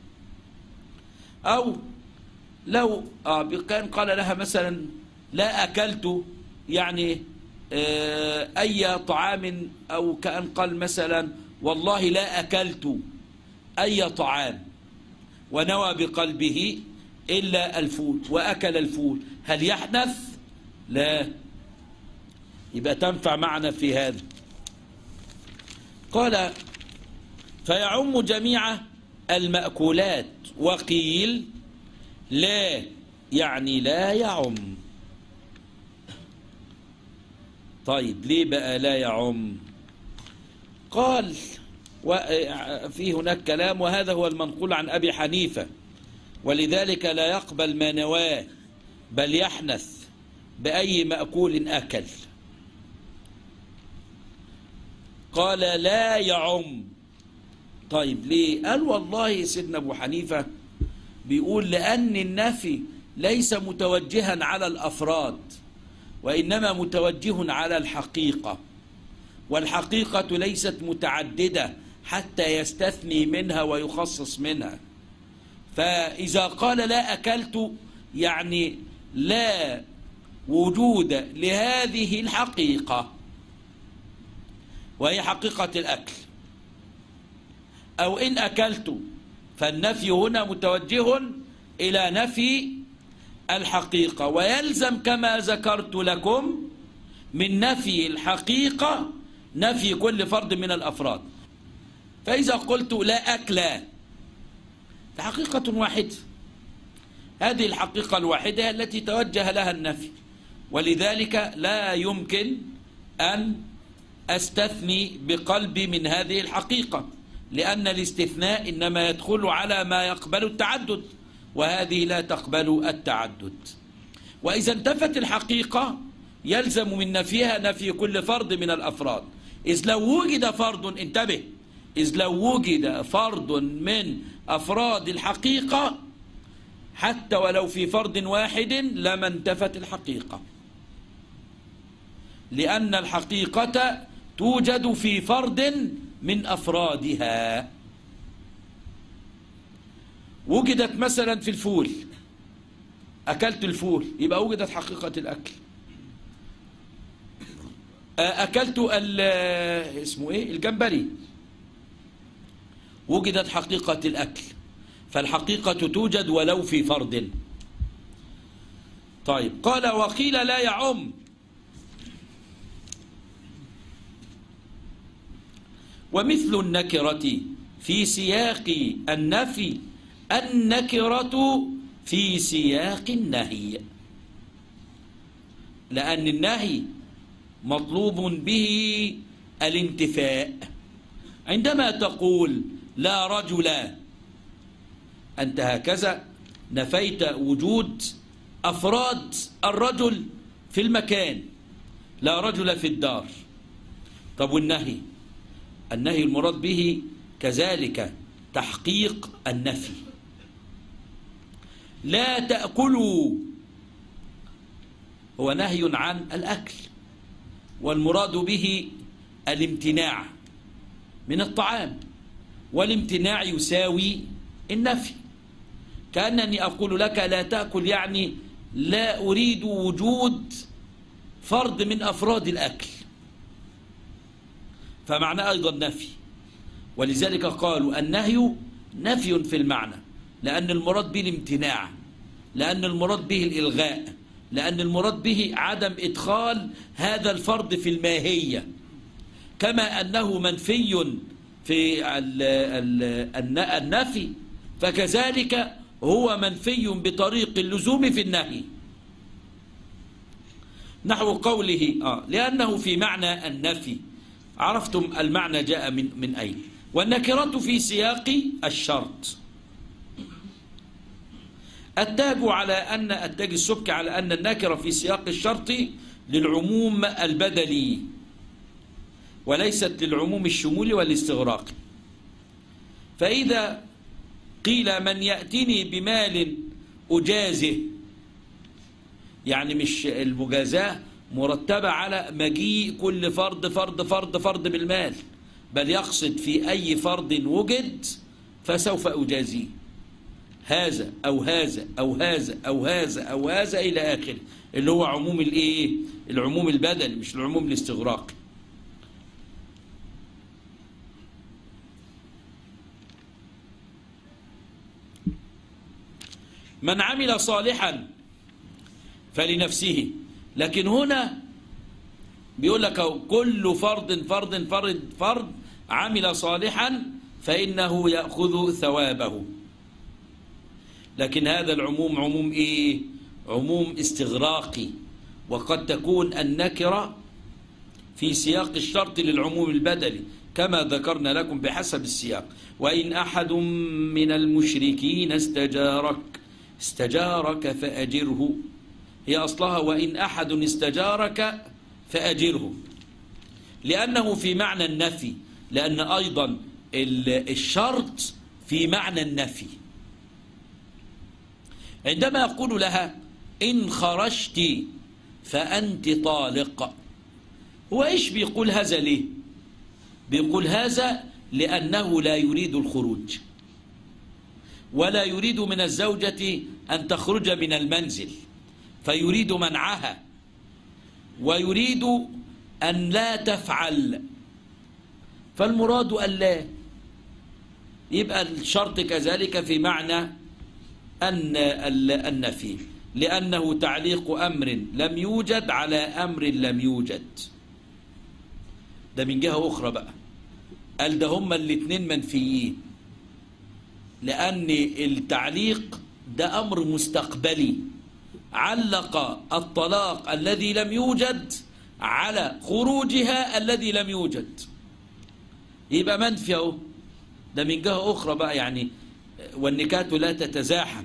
أو لو كان قال لها مثلا لا أكلت يعني أي طعام، أو كأن قال مثلا والله لا أكلت أي طعام، ونوى بقلبه إلا الفول وأكل الفول، هل يحنث؟ لا. يبقى تنفع معنا في هذا. قال فيعم جميع المأكولات. وقيل لا، يعني لا يعم. طيب ليه بقى لا يعم؟ قال في هناك كلام، وهذا هو المنقول عن أبي حنيفة، ولذلك لا يقبل ما نواه بل يحنث بأي مأكول أكل. قال لا يعم. طيب ليه؟ قال والله سيدنا أبو حنيفة بيقول لأن النفي ليس متوجها على الأفراد، وإنما متوجه على الحقيقة، والحقيقة ليست متعددة حتى يستثني منها ويخصص منها. فإذا قال لا أكلت يعني لا وجود لهذه الحقيقة، وهي حقيقة الأكل. أو إن أكلت، فالنفي هنا متوجه إلى نفي الحقيقة، ويلزم كما ذكرت لكم من نفي الحقيقة نفي كل فرد من الأفراد. فإذا قلت لا أكل، فحقيقة واحدة، هذه الحقيقة الواحدة التي توجه لها النفي، ولذلك لا يمكن أن أستثني بقلبي من هذه الحقيقة، لأن الاستثناء إنما يدخل على ما يقبل التعدد، وهذه لا تقبل التعدد. وإذا انتفت الحقيقة يلزم من نفيها نفي كل فرد من الأفراد. إذ لو وجد فرد، انتبه، إذ لو وجد فرد من أفراد الحقيقة حتى ولو في فرد واحد لما انتفت الحقيقة، لأن الحقيقة توجد في فرد من أفرادها. وجدت مثلا في الفول، أكلت الفول يبقى وجدت حقيقة الأكل. أكلت اسمه إيه؟ الجمبري، وجدت حقيقة الأكل، فالحقيقة توجد ولو في فرد. طيب قال وقيل لا يعم، ومثل النكرة في سياق النفي النكرة في سياق النهي، لأن النهي مطلوب به الانتفاء. عندما تقول لا رجل، أنت هكذا نفيت وجود أفراد الرجل في المكان، لا رجل في الدار. طب والنهي؟ النهي المراد به كذلك تحقيق النفي. لا تأكلوا هو نهي عن الأكل، والمراد به الامتناع من الطعام، والامتناع يساوي النفي. كأنني أقول لك لا تأكل، يعني لا أريد وجود فرد من أفراد الأكل، فمعنى أيضا نفي. ولذلك قالوا النهي نفي في المعنى، لأن المراد به الامتناع، لأن المراد به الإلغاء، لأن المراد به عدم إدخال هذا الفرد في الماهية، كما أنه منفي في النفي، فكذلك هو منفي بطريق اللزوم في النهي. نحو قوله لأنه في معنى النفي. عرفتم المعنى جاء من أين؟ والنكرة في سياق الشرط. التاج السبكي على أن النكرة في سياق الشرط للعموم البدلي، وليست للعموم الشمولي والاستغراقي. فإذا قيل من يأتيني بمال أجازه، يعني مش المجازاة مرتبة على مجيء كل فرد فرد فرد فرد بالمال، بل يقصد في أي فرد وجد فسوف أجازيه، هذا أو هذا أو هذا أو هذا أو هذا إلى آخره، اللي هو عموم الإيه؟ العموم البدني، مش العموم الاستغراقي. من عمل صالحا فلنفسه، لكن هنا بيقول لك كل فرد عمل صالحا فإنه يأخذ ثوابه. لكن هذا العموم عموم إيه؟ عموم استغراقي، وقد تكون النكرة في سياق الشرط للعموم البدلي كما ذكرنا لكم بحسب السياق. وإن أحد من المشركين استجارك فأجره، هي أصلها وإن أحد استجارك فأجره، لأنه في معنى النفي، لأن أيضا الشرط في معنى النفي. عندما يقول لها إن خرجت فأنت طالق، هو إيش بيقول هذا ليه؟ بيقول هذا لأنه لا يريد الخروج، ولا يريد من الزوجة أن تخرج من المنزل، فيريد منعها، ويريد أن لا تفعل، فالمراد أن لا. يبقى الشرط كذلك في معنى أن النفي، لأنه تعليق أمر لم يوجد على أمر لم يوجد. ده من جهة أخرى بقى، قال ده هما الاثنين منفيين، لأن التعليق ده أمر مستقبلي، علق الطلاق الذي لم يوجد على خروجها الذي لم يوجد، يبقى منفي اهو. ده من جهة أخرى بقى، يعني والنكات لا تتزاحم.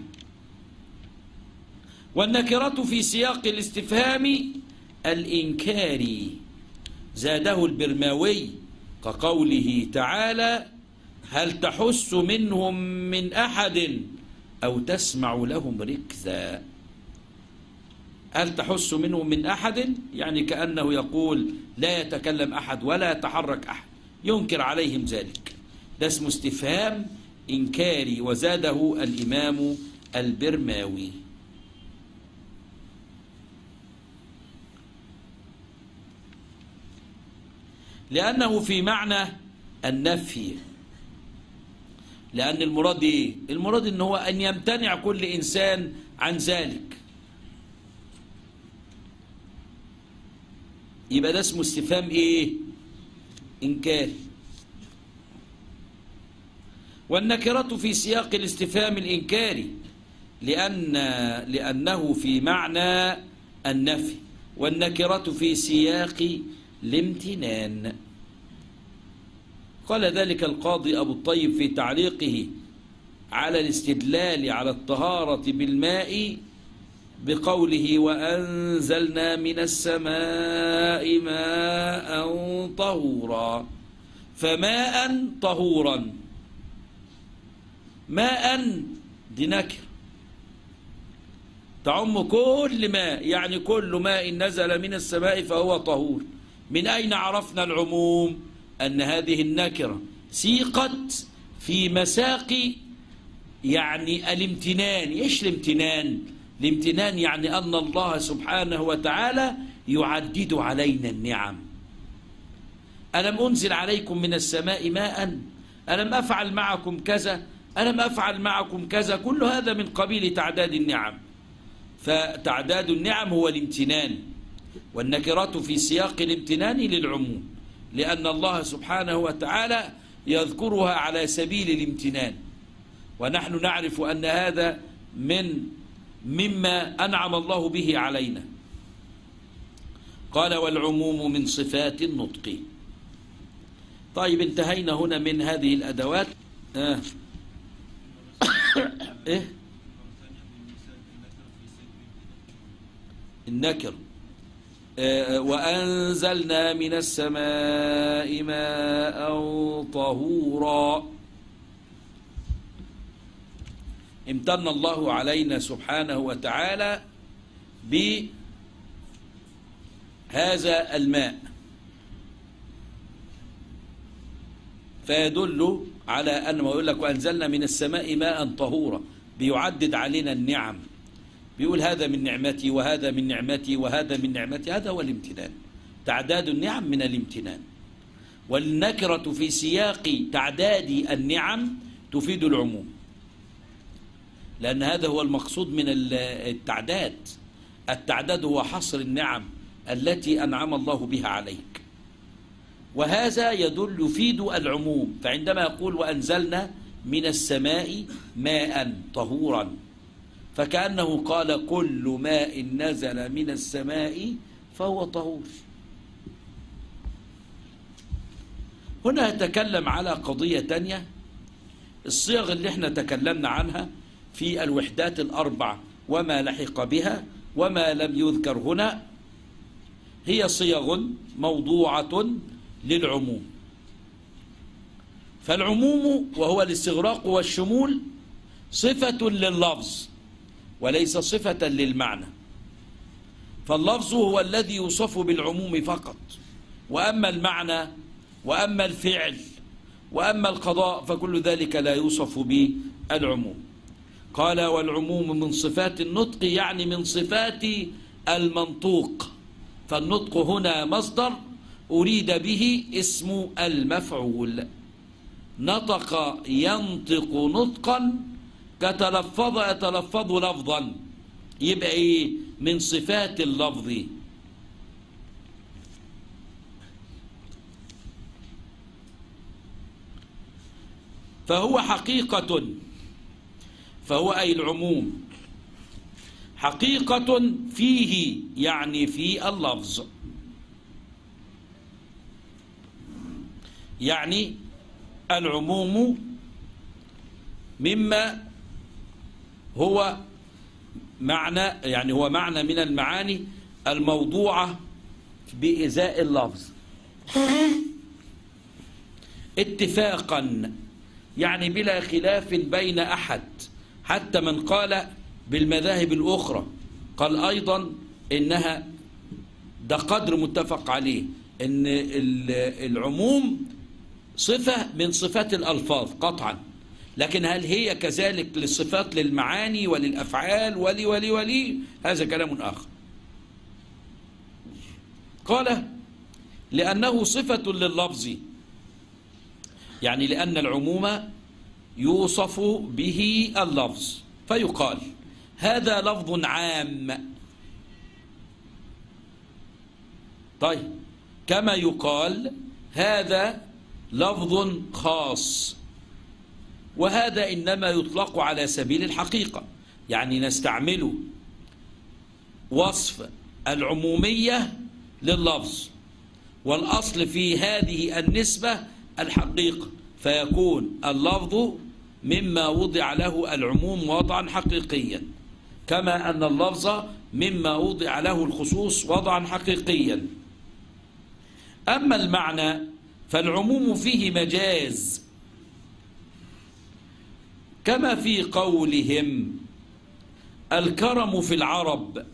والنكرة في سياق الاستفهام الإنكاري، زاده البرماوي كقوله تعالى هل تحس منهم من أحد أو تسمع لهم ركزا. هل تحس منهم من أحد، يعني كأنه يقول لا يتكلم أحد ولا يتحرك أحد، ينكر عليهم ذلك. ده اسمه استفهام إنكاري، وزاده الإمام البرماوي. لأنه في معنى النفي. لأن المراد إيه؟ المراد إن هو أن يمتنع كل إنسان عن ذلك. يبقى ده اسمه استفهام إيه؟ إنكاري. والنكرة في سياق الاستفهام الإنكاري لأنه في معنى النفي، والنكرة في سياق الامتنان. قال ذلك القاضي أبو الطيب في تعليقه على الاستدلال على الطهارة بالماء بقوله وأنزلنا من السماء ماء طهورا. فماء طهورا، ماء دي نكرة تعم كل ماء، يعني كل ماء نزل من السماء فهو طهور. من أين عرفنا العموم؟ أن هذه النكرة سيقت في مساق يعني الامتنان. إيش الامتنان؟ الامتنان يعني أن الله سبحانه وتعالى يعدد علينا النعم. ألم أنزل عليكم من السماء ماء؟ ألم أفعل معكم كذا؟ ألم أفعل معكم كذا؟ كل هذا من قبيل تعداد النعم. فتعداد النعم هو الامتنان، والنكرات في سياق الامتنان للعموم، لأن الله سبحانه وتعالى يذكرها على سبيل الامتنان، ونحن نعرف أن هذا مما أنعم الله به علينا. قال والعموم من صفات النطق. طيب انتهينا هنا من هذه الأدوات. إيه؟ النكر. وأنزلنا من السماء ماء طهورا. امتن الله علينا سبحانه وتعالى بهذا الماء، فيدل على أن ما يقول لك وأنزلنا من السماء ماء طهورا، بيعدد علينا النعم، بيقول هذا من نعمتي وهذا من نعمتي وهذا من نعمتي. هذا هو الامتنان، تعداد النعم من الامتنان. والنكرة في سياق تعداد النعم تفيد العموم، لأن هذا هو المقصود من التعداد. التعداد هو حصر النعم التي أنعم الله بها عليك، وهذا يفيد العموم. فعندما يقول وأنزلنا من السماء ماء طهورا، فكأنه قال كل ماء نزل من السماء فهو طهور. هنا يتكلم على قضية تانية، الصيغ اللي احنا تكلمنا عنها في الوحدات الأربع وما لحق بها وما لم يذكر هنا هي صيغ موضوعة للعموم. فالعموم وهو الاستغراق والشمول صفة لللفظ وليس صفة للمعنى، فاللفظ هو الذي يوصف بالعموم فقط، وأما المعنى وأما الفعل وأما القضاء فكل ذلك لا يوصف بالعموم. قال والعموم من صفات النطق، يعني من صفات المنطوق. فالنطق هنا مصدر أريد به اسم المفعول. نطق ينطق نطقا كتلفظ يتلفظ لفظا، يبقى ايه؟ من صفات اللفظ. فهو حقيقة، فهو أي العموم حقيقة فيه، يعني في اللفظ، يعني العموم مما هو معنى، يعني هو معنى من المعاني الموضوعة بإزاء اللفظ اتفاقا، يعني بلا خلاف بين أحد، حتى من قال بالمذاهب الأخرى قال أيضا إنها ده قدر متفق عليه، إن العموم صفة من صفات الألفاظ قطعا، لكن هل هي كذلك للصفات للمعاني وللأفعال ولي هذا كلام آخر. قال لأنه صفة لللفظ، يعني لأن العموم يوصف به اللفظ، فيقال هذا لفظ عام. طيب، كما يقال هذا لفظ خاص، وهذا إنما يطلق على سبيل الحقيقة، يعني نستعمل وصف العمومية لللفظ، والأصل في هذه النسبة الحقيقة، فيكون اللفظ مما وضع له العموم وضعا حقيقيا، كما أن اللفظ مما وضع له الخصوص وضعا حقيقيا. أما المعنى فالعموم فيه مجاز، كما في قولهم الكرم في العرب.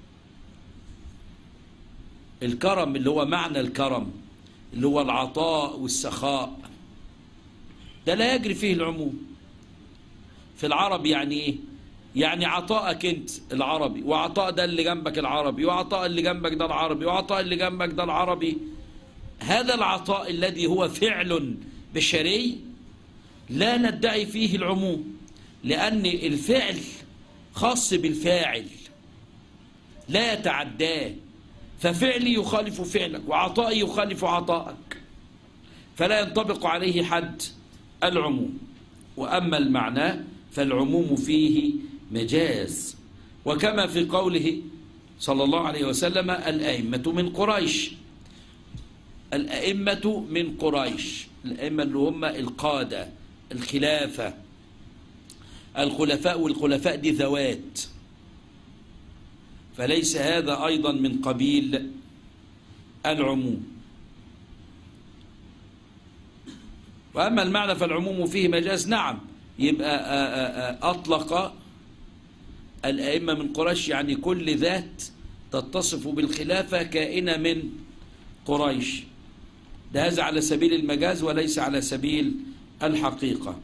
الكرم اللي هو معنى الكرم اللي هو العطاء والسخاء، ده لا يجري فيه العموم. في العرب يعني ايه؟ يعني عطاءك انت العربي، وعطاء ده اللي جنبك العربي، وعطاء اللي جنبك ده العربي، وعطاء اللي جنبك ده العربي. هذا العطاء الذي هو فعل بشري لا ندعي فيه العموم، لأن الفعل خاص بالفاعل لا يتعداه، ففعلي يخالف فعلك وعطائي يخالف عطائك، فلا ينطبق عليه حد العموم. وأما المعنى فالعموم فيه مجاز، وكما في قوله صلى الله عليه وسلم الأئمة من قريش. الأئمة من قريش، الأئمة اللي هم القادة، الخلافة، الخلفاء، والخلفاء دي ذوات، فليس هذا أيضا من قبيل العموم. وأما المعنى فالعموم فيه مجاز، نعم، يبقى أطلق الأئمة من قريش يعني كل ذات تتصف بالخلافة كائنة من قريش، ده هذا على سبيل المجاز وليس على سبيل الحقيقة.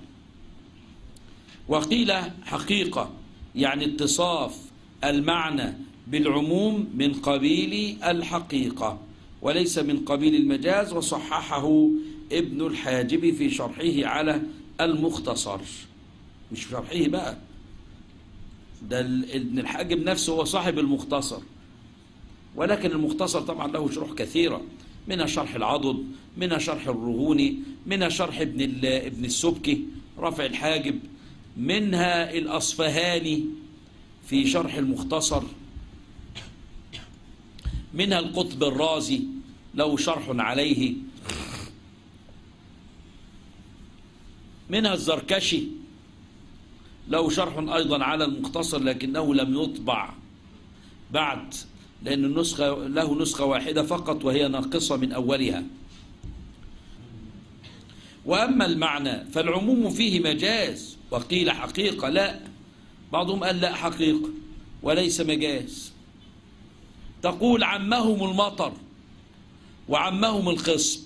وقيل حقيقة يعني اتصاف المعنى بالعموم من قبيل الحقيقة وليس من قبيل المجاز، وصححه ابن الحاجب في شرحه على المختصر. مش شرحه بقى، ده ابن الحاجب نفسه هو صاحب المختصر، ولكن المختصر طبعا له شروح كثيرة، منها شرح العضد، منها شرح الرهوني، منها شرح ابن السبكي رفع الحاجب، منها الأصفهاني في شرح المختصر، منها القطب الرازي له شرح عليه، منها الزركشي له شرح أيضا على المختصر لكنه لم يطبع بعد، لأن النسخة له نسخة واحدة فقط وهي ناقصة من أولها. وأما المعنى فالعموم فيه مجاز، وقيل حقيقة، لا، بعضهم قال لا حقيقة وليس مجاز. تقول عمهم المطر وعمهم الخصب،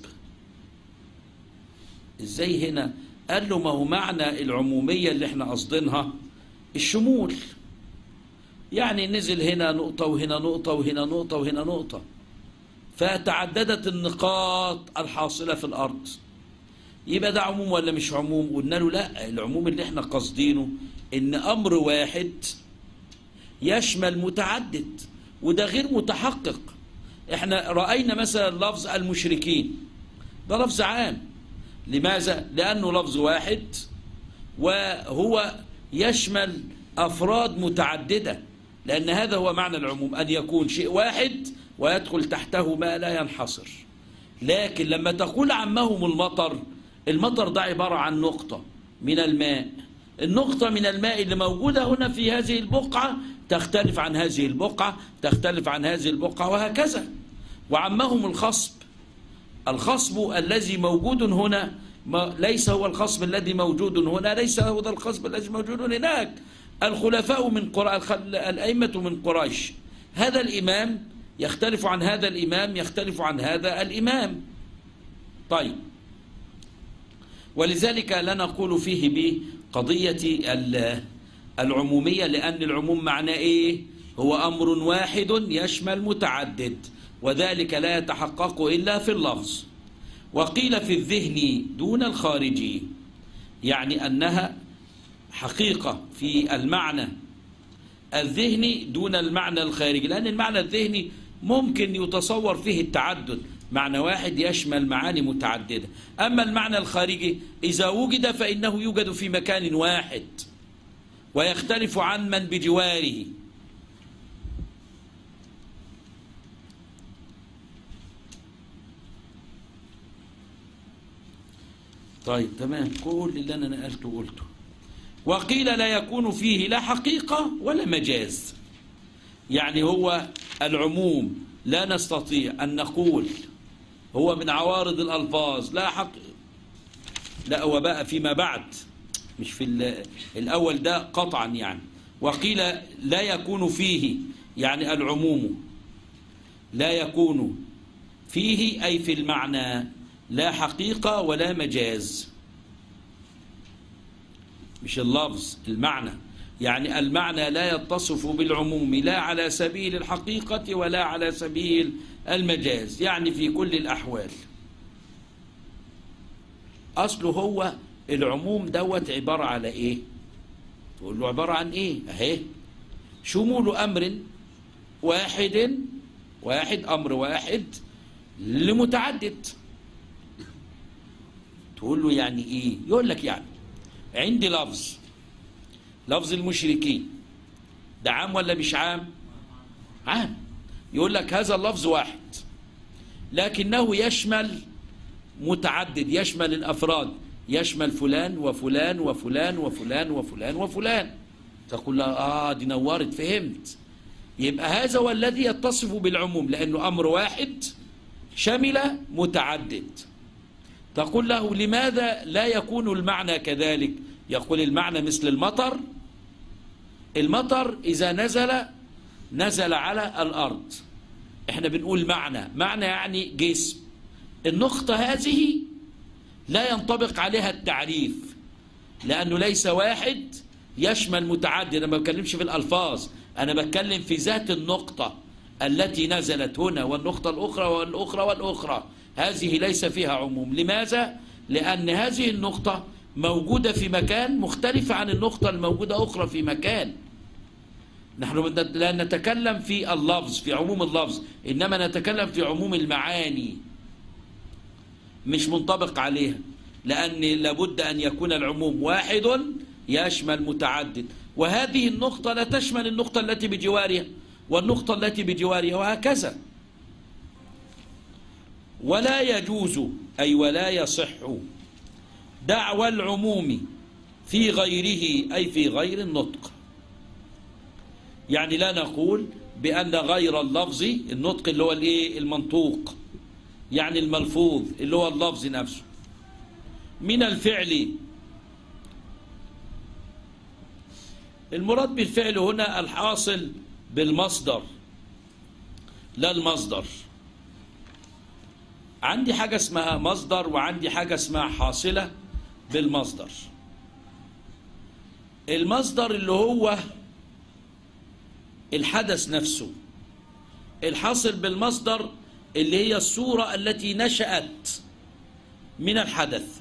ازاي هنا؟ قال له ما هو معنى العمومية اللي احنا قصدينها الشمول، يعني نزل هنا نقطة وهنا نقطة وهنا نقطة وهنا نقطة، فتعددت النقاط الحاصلة في الأرض، يبقى ده عموم ولا مش عموم؟ قلنا له لا، العموم اللي احنا قصدينه ان أمر واحد يشمل متعدد، وده غير متحقق. احنا رأينا مثلا لفظ المشركين، ده لفظ عام، لماذا؟ لأنه لفظ واحد وهو يشمل أفراد متعددة، لأن هذا هو معنى العموم، أن يكون شيء واحد ويدخل تحته ما لا ينحصر. لكن لما تقول عمهم المطر، المطر ده عبارة عن نقطة من الماء، النقطة من الماء اللي موجودة هنا في هذه البقعة تختلف عن هذه البقعة، تختلف عن هذه البقعة، وهكذا. وعمهم الخصب، الخصب الذي موجود هنا ليس هو الخصب الذي موجود هنا، ليس هو ذا الخصب الذي موجود هناك. الخلفاء من الأئمة من قريش، هذا الإمام يختلف عن هذا الإمام، يختلف عن هذا الإمام. طيب، ولذلك لا نقول فيه بقضية العمومية، لأن العموم معناه إيه؟ هو أمر واحد يشمل متعدد، وذلك لا يتحقق إلا في اللفظ. وقيل في الذهن دون الخارجي، يعني أنها حقيقة في المعنى الذهني دون المعنى الخارجي، لأن المعنى الذهني ممكن يتصور فيه التعدد، معنى واحد يشمل معاني متعددة. أما المعنى الخارجي إذا وجد فإنه يوجد في مكان واحد ويختلف عن من بجواره. طيب تمام، كل اللي أنا نقلته قلته. وقيل لا يكون فيه لا حقيقة ولا مجاز، يعني هو العموم لا نستطيع أن نقول هو من عوارض الألفاظ لا حق، لا هو بقى فيما بعد، مش في الأول ده قطعا يعني. وقيل لا يكون فيه، يعني العموم لا يكون فيه أي في المعنى لا حقيقة ولا مجاز، مش اللفظ، المعنى، يعني المعنى لا يتصف بالعموم لا على سبيل الحقيقة ولا على سبيل المجاز، يعني في كل الأحوال. أصله هو العموم دوت عبارة على إيه؟ تقول له عبارة عن إيه؟ أهي شمول أمر واحد أمر واحد لمتعدد. تقول له يعني إيه؟ يقول لك يعني عندي لفظ المشركين ده عام ولا مش عام؟ عام. يقول لك هذا اللفظ واحد لكنه يشمل متعدد، يشمل الأفراد، يشمل فلان وفلان وفلان وفلان وفلان وفلان. تقول لها دي نورت، فهمت. يبقى هذا هو الذي يتصف بالعموم لأنه أمر واحد شمل متعدد. تقول له لماذا لا يكون المعنى كذلك؟ يقول المعنى مثل المطر إذا نزل على الأرض. احنا بنقول معنى يعني جسم. النقطة هذه لا ينطبق عليها التعريف لأنه ليس واحد يشمل متعدد. أنا ما بتكلمش في الألفاظ، أنا بتكلم في ذات النقطة التي نزلت هنا والنقطة الأخرى والأخرى والأخرى، هذه ليس فيها عموم. لماذا؟ لأن هذه النقطة موجودة في مكان مختلف عن النقطة الموجودة أخرى في مكان. نحن لا نتكلم في اللفظ، في عموم اللفظ، إنما نتكلم في عموم المعاني، مش منطبق عليها، لأن لابد أن يكون العموم واحد يشمل متعدد، وهذه النقطة لا تشمل النقطة التي بجوارها والنقطة التي بجوارها وهكذا. ولا يجوز أي ولا يصح دعوى العموم في غيره أي في غير النطق. يعني لا نقول بأن غير اللفظ، النطق اللي هو المنطوق، يعني الملفوظ اللي هو اللفظ نفسه، من الفعل. المراد بالفعل هنا الحاصل بالمصدر لا المصدر. عندي حاجة اسمها مصدر وعندي حاجة اسمها حاصلة بالمصدر. المصدر اللي هو الحدث نفسه، الحاصل بالمصدر اللي هي الصورة التي نشأت من الحدث.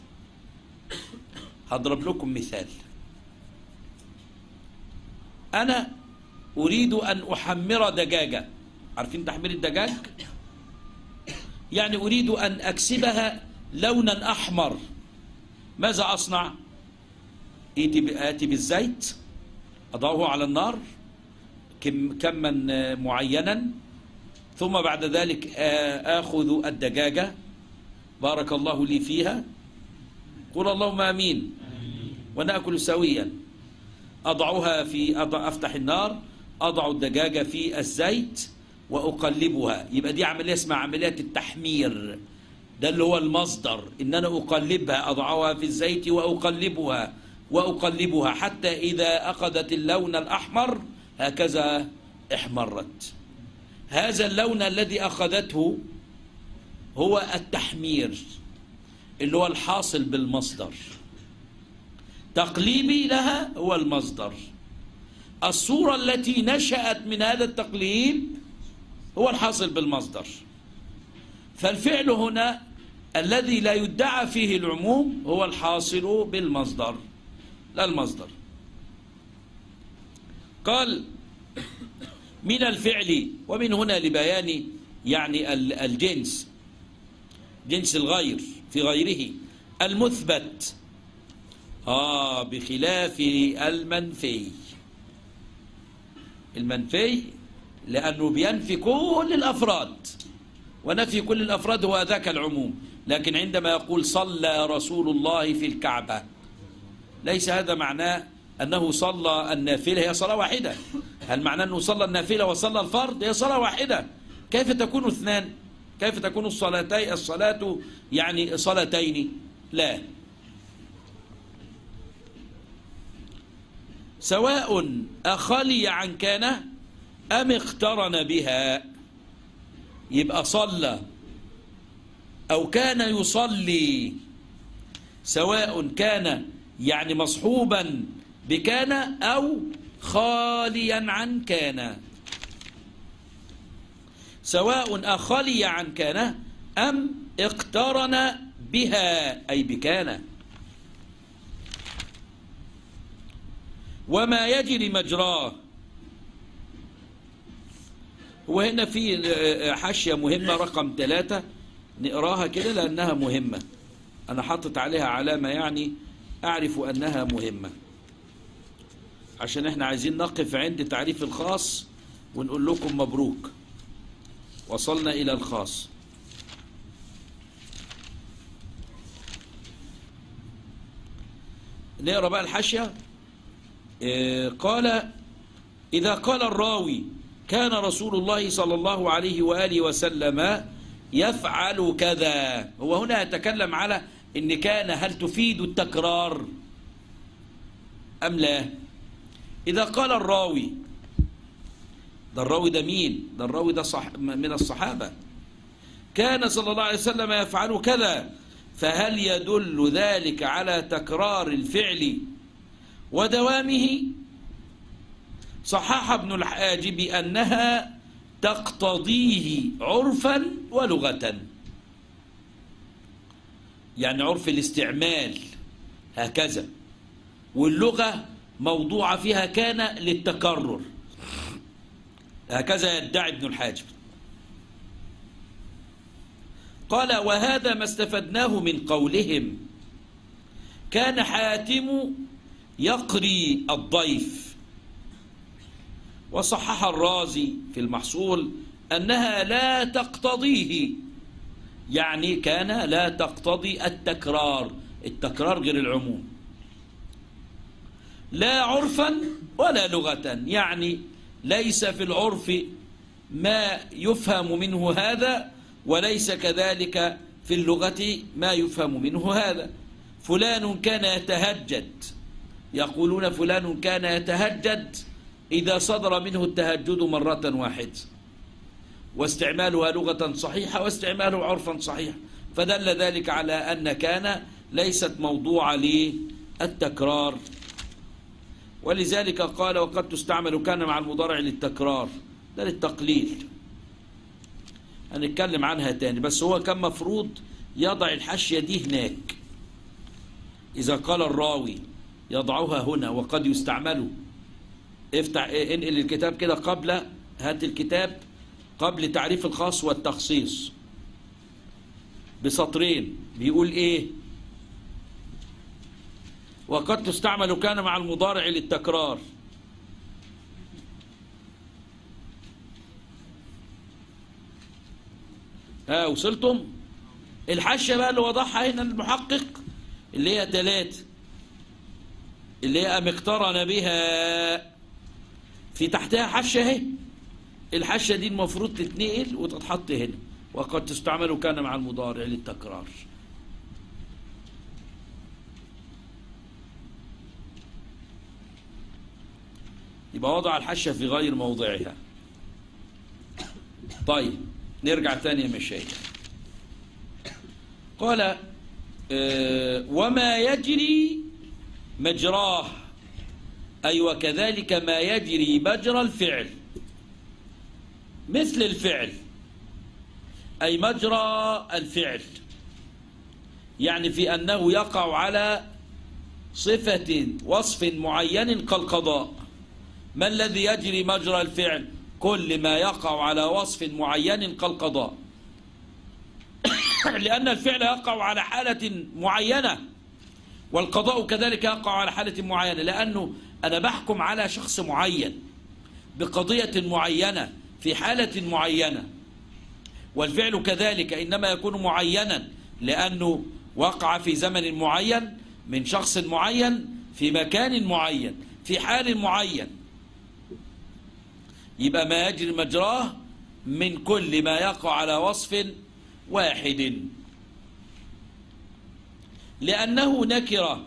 هضرب لكم مثال. أنا أريد أن أحمر دجاجة، عارفين تحمير الدجاج؟ يعني أريد أن أكسبها لونا أحمر. ماذا أصنع؟ آتي بالزيت، أضعه على النار كما معينا، ثم بعد ذلك آخذ الدجاجة، بارك الله لي فيها، قل اللهم آمين، ونأكل سويا. أضعها أفتح النار، أضع الدجاجة في الزيت وأقلبها. يبقى دي عملية اسمها عملية التحمير، ده اللي هو المصدر، إن أنا أقلبها، أضعها في الزيت وأقلبها حتى إذا أخذت اللون الأحمر هكذا احمرت. هذا اللون الذي أخذته هو التحمير اللي هو الحاصل بالمصدر. تقليبي لها هو المصدر. الصورة التي نشأت من هذا التقليب هو الحاصل بالمصدر. فالفعل هنا الذي لا يدعى فيه العموم هو الحاصل بالمصدر لا المصدر. قال من الفعل، ومن هنا لبيان يعني الجنس، جنس الغير في غيره، المثبت بخلاف المنفي. المنفي لأنه بينفي كل الأفراد، ونفي كل الأفراد هو ذاك العموم. لكن عندما يقول صلى رسول الله في الكعبة، ليس هذا معناه أنه صلى النافلة، هي صلاة واحدة. هل معناه أنه صلى النافلة وصلى الفرض؟ هي صلاة واحدة. كيف تكون اثنان؟ كيف تكون الصلاة يعني صلاتين؟ لا. سواء أخلي عن كان أم اقترن بها، يبقى صلى أو كان يصلي، سواء كان يعني مصحوبا بكان أو خاليا عن كان، سواء أخلي عن كان أم اقترن بها أي بكان. وما يجري مجراه، وهنا في حاشية مهمة رقم 3 نقراها كده لأنها مهمة، أنا حاطط عليها علامة يعني أعرف أنها مهمة، عشان احنا عايزين نقف عند تعريف الخاص ونقول لكم مبروك وصلنا إلى الخاص. نقرأ بقى الحاشية. قال إذا قال الراوي كان رسول الله صلى الله عليه وآله وسلم يفعل كذا، هو هنا يتكلم على إن كان هل تفيد التكرار أم لا؟ إذا قال الراوي، ده الراوي ده مين؟ ده الراوي ده من الصحابة، كان صلى الله عليه وسلم يفعل كذا، فهل يدل ذلك على تكرار الفعل ودوامه؟ صحح ابن الحاجب أنها تقتضيه عرفا ولغة، يعني عرف الاستعمال هكذا، واللغة موضوعة فيها كان للتكرر، هكذا يدعي ابن الحاجب. قال وهذا ما استفدناه من قولهم كان حاتم يقري الضيف. وصحح الرازي في المحصول أنها لا تقتضيه، يعني كان لا تقتضي التكرار، التكرار غير العموم، لا عرفا ولا لغة، يعني ليس في العرف ما يفهم منه هذا، وليس كذلك في اللغة ما يفهم منه هذا. فلان كان يتهجد، يقولون فلان كان يتهجد إذا صدر منه التهجد مرة واحدة، واستعمالها لغة صحيحة واستعماله عرفا صحيح، فدل ذلك على أن كان ليست موضوعة للتكرار. ولذلك قال وقد تستعمل كان مع المضارع للتكرار، ده للتقليل، هنتكلم عنها تاني، بس هو كان مفروض يضع الحاشية دي هناك. إذا قال الراوي يضعها هنا، وقد يستعمل. افتح انقل الكتاب كده قبل، هات الكتاب قبل تعريف الخاص والتخصيص بسطرين، بيقول ايه؟ وقد تستعمل كان مع المضارع للتكرار. وصلتم؟ الحاشية بقى اللي وضعها هنا المحقق اللي هي 3، اللي هي أم اقترن بها، في تحتها حاشية اهي، الحاشية دي المفروض تتنقل وتتحط هنا، وقد تستعمل كان مع المضارع للتكرار. يبقى وضع الحاشية في غير موضعها. طيب نرجع تاني يا مشايخ. قال وما يجري مجراه، أي وكذلك ما يجري مجرى الفعل، مثل الفعل أي مجرى الفعل، يعني في أنه يقع على صفة وصف معين كالقضاء. ما الذي يجري مجرى الفعل؟ كل ما يقع على وصف معين كالقضاء، لأن الفعل يقع على حالة معينة، والقضاء كذلك يقع على حالة معينة، لأنه أنا بحكم على شخص معين بقضية معينة في حالة معينة. والفعل كذلك إنما يكون معينا لأنه وقع في زمن معين من شخص معين في مكان معين في حال معين. يبقى ما يجري مجراه من كل ما يقع على وصف واحد، لأنه نكرة،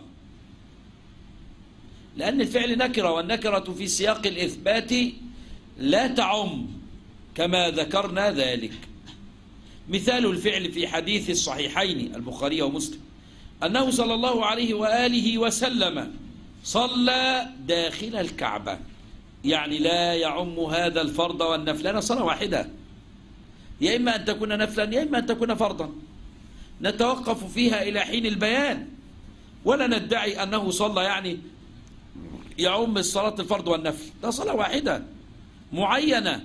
لأن الفعل نكرة، والنكرة في سياق الإثبات لا تعم كما ذكرنا ذلك. مثال الفعل في حديث الصحيحين البخاري ومسلم أنه صلى الله عليه وآله وسلم صلى داخل الكعبة، يعني لا يعم هذا الفرض والنفل، لأن صلاة واحدة، يا إما أن تكون نفلا يا إما أن تكون فرضا، نتوقف فيها إلى حين البيان، ولا ندعي أنه صلى يعني يعم الصلاة الفرض والنفل، ده صلاة واحدة معينة.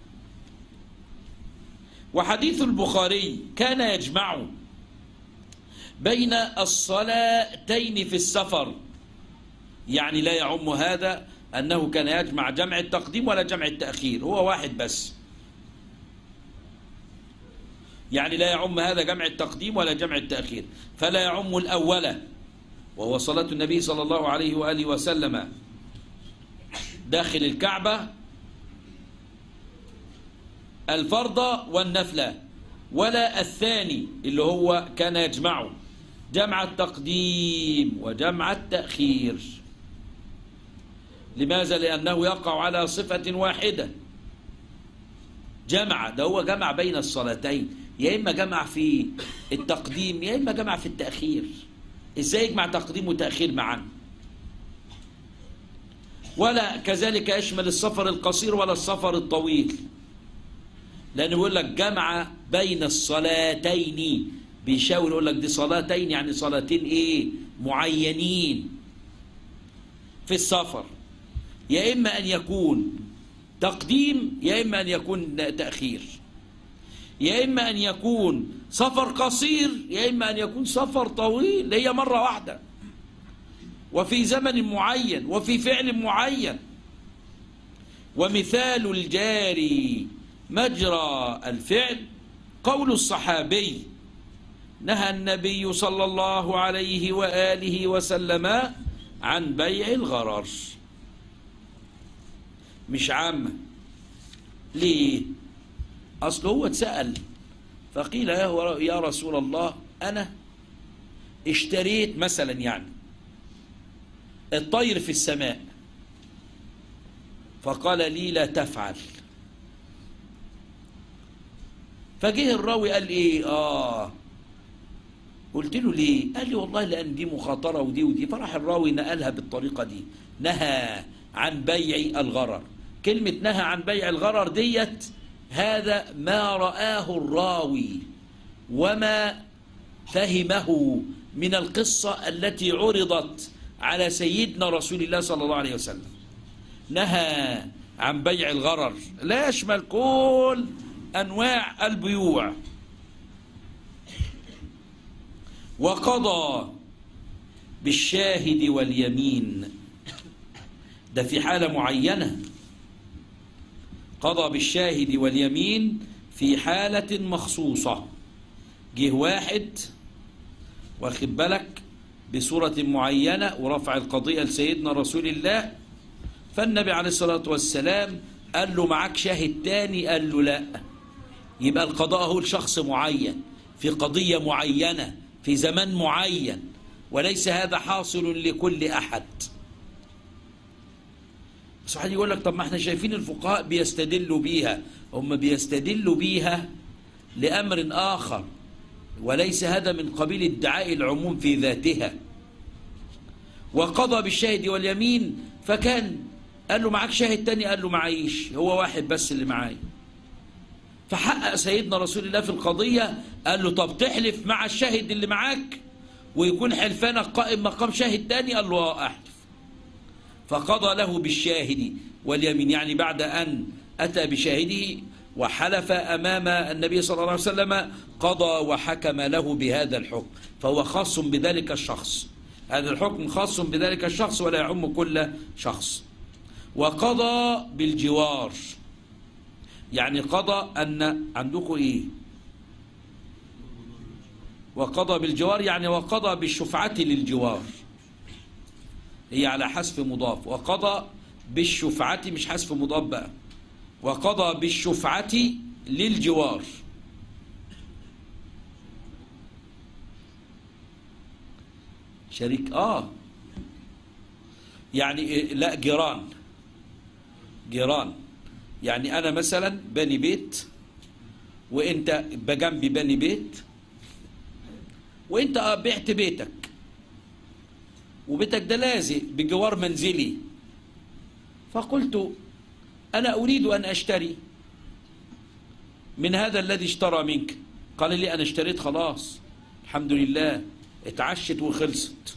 وحديث البخاري كان يجمع بين الصلاتين في السفر، يعني لا يعم هذا أنه كان يجمع جمع التقديم ولا جمع التأخير، هو واحد بس، يعني لا يعم هذا جمع التقديم ولا جمع التأخير، فلا يعم الأول وهو صلاة النبي صلى الله عليه وآله وسلم داخل الكعبة الفرض والنفل، ولا الثاني اللي هو كان يجمعه جمع التقديم وجمع التأخير. لماذا؟ لأنه يقع على صفة واحدة، جمع، ده هو جمع بين الصلاتين، يا إما جمع في التقديم يا إما جمع في التأخير. إزاي يجمع تقديم وتأخير معا؟ ولا كذلك يشمل السفر القصير ولا السفر الطويل، لأنه يقول لك جمع بين الصلاتين، بيشاور يقول لك دي صلاتين، يعني صلاتين إيه؟ معينين في السفر، يا إما أن يكون تقديم يا إما أن يكون تأخير، يا إما أن يكون سفر قصير يا إما أن يكون سفر طويل، هي مرة واحدة وفي زمن معين وفي فعل معين. ومثال الجاري مجرى الفعل قول الصحابي نهى النبي صلى الله عليه وآله وسلم عن بيع الغرر، مش عامة. ليه؟ أصله هو اتسأل فقيل يا رسول الله أنا اشتريت مثلا يعني الطير في السماء، فقال لي لا تفعل. فجه الراوي قال ايه؟ قلت له ليه؟ قال لي والله لأن دي مخاطرة ودي ودي، فراح الراوي نقلها بالطريقة دي، نهى عن بيع الغرر. كلمة نهى عن بيع الغرر ديت هذا ما رآه الراوي وما فهمه من القصة التي عرضت على سيدنا رسول الله صلى الله عليه وسلم. نهى عن بيع الغرر لا يشمل كل أنواع البيوع. وقضى بالشاهد واليمين، ده في حالة معينة، قضى بالشاهد واليمين في حالة مخصوصة. جه واحد واخد بالك بصورة معينة ورفع القضية لسيدنا رسول الله، فالنبي عليه الصلاة والسلام قال له معاك شاهد تاني؟ قال له لا. يبقى القضاء هو لشخص معين في قضية معينة في زمان معين، وليس هذا حاصل لكل أحد. بس واحد يقول لك طب ما احنا شايفين الفقهاء بيستدلوا بيها، هم بيستدلوا بيها لأمر آخر، وليس هذا من قبيل ادعاء العموم في ذاتها. وقضى بالشاهد واليمين، فكان قال له معاك شاهد تاني؟ قال له معيش، هو واحد بس اللي معاي. فحقق سيدنا رسول الله في القضية، قال له طب تحلف مع الشاهد اللي معاك ويكون حلفانك قائم مقام شاهد تاني؟ قال له أحلف. فقضى له بالشاهد واليمين، يعني بعد أن أتى بشاهده وحلف أمام النبي صلى الله عليه وسلم قضى وحكم له بهذا الحكم، فهو خاص بذلك الشخص، هذا الحكم خاص بذلك الشخص ولا يعم كل شخص. وقضى بالجوار، يعني قضى أن عندكم إيه؟ وقضى بالجوار يعني وقضى بالشفعة للجوار، هي على حذف مضاف. وقضى بالشفعة مش حذف مضاف بقى، وقضى بالشفعة للجوار. شريك يعني لا جيران، يعني أنا مثلا بني بيت وإنت بجنبي بني بيت، وإنت بعت بيتك وبيتك ده لازق بجوار منزلي، فقلت أنا أريد أن أشتري من هذا الذي اشترى منك. قال لي أنا اشتريت خلاص الحمد لله، اتعشت وخلصت.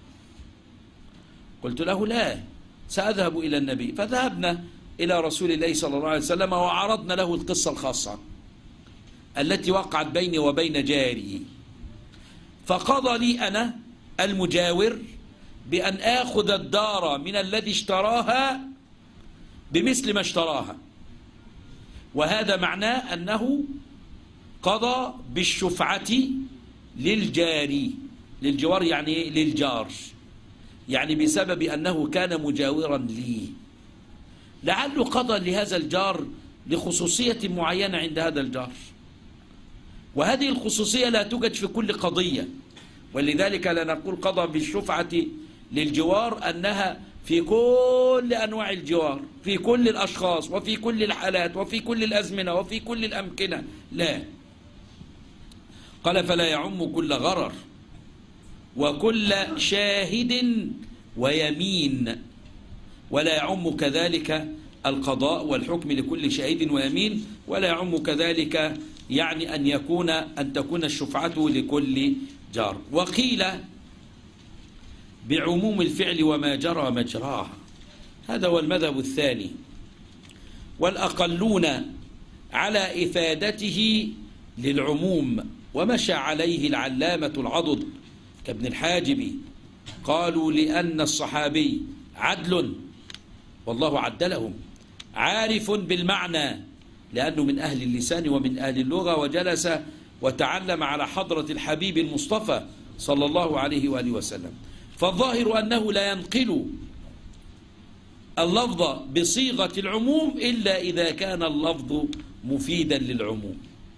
قلت له لا، سأذهب إلى النبي. فذهبنا إلى رسول الله صلى الله عليه وسلم وعرضنا له القصة الخاصة التي وقعت بيني وبين جاري، فقضى لي أنا المجاور بأن آخذ الدار من الذي اشتراها بمثل ما اشتراها، وهذا معناه أنه قضى بالشفعة للجاري، للجوار يعني للجار، يعني بسبب أنه كان مجاورا لي، لعله قضى لهذا الجار لخصوصية معينة عند هذا الجار، وهذه الخصوصية لا توجد في كل قضية، ولذلك لا نقول قضى بالشفعة للجوار أنها في كل أنواع الجوار، في كل الأشخاص وفي كل الحالات وفي كل الأزمنة وفي كل الأمكنة، لا. قال فلا يعم كل غرر وكل شاهد ويمين، ولا يعم كذلك القضاء والحكم لكل شاهد ويمين، ولا يعم كذلك يعني أن تكون الشفعة لكل جار. وقيل بعموم الفعل وما جرى مجراه، هذا هو المذهب الثاني. والأقلون على إفادته للعموم، ومشى عليه العلامة العضد كابن الحاجب، قالوا لأن الصحابي عدل والله عدلهم، عارف بالمعنى لأنه من أهل اللسان ومن أهل اللغة، وجلس وتعلم على حضرة الحبيب المصطفى صلى الله عليه وآله وسلم. فالظاهر أنه لا ينقل اللفظ بصيغة العموم إلا إذا كان اللفظ مفيدا للعموم.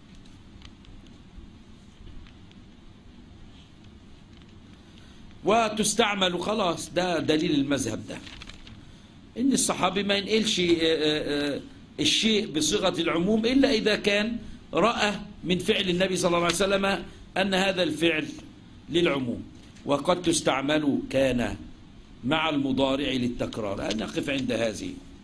وتستعمل خلاص، ده دليل المذهب ده، إن الصحابي ما ينقلش الشيء بصيغة العموم إلا إذا كان رأى من فعل النبي صلى الله عليه وسلم أن هذا الفعل للعموم. وقد تستعمل كان مع المضارع للتكرار. نقف عند هذه.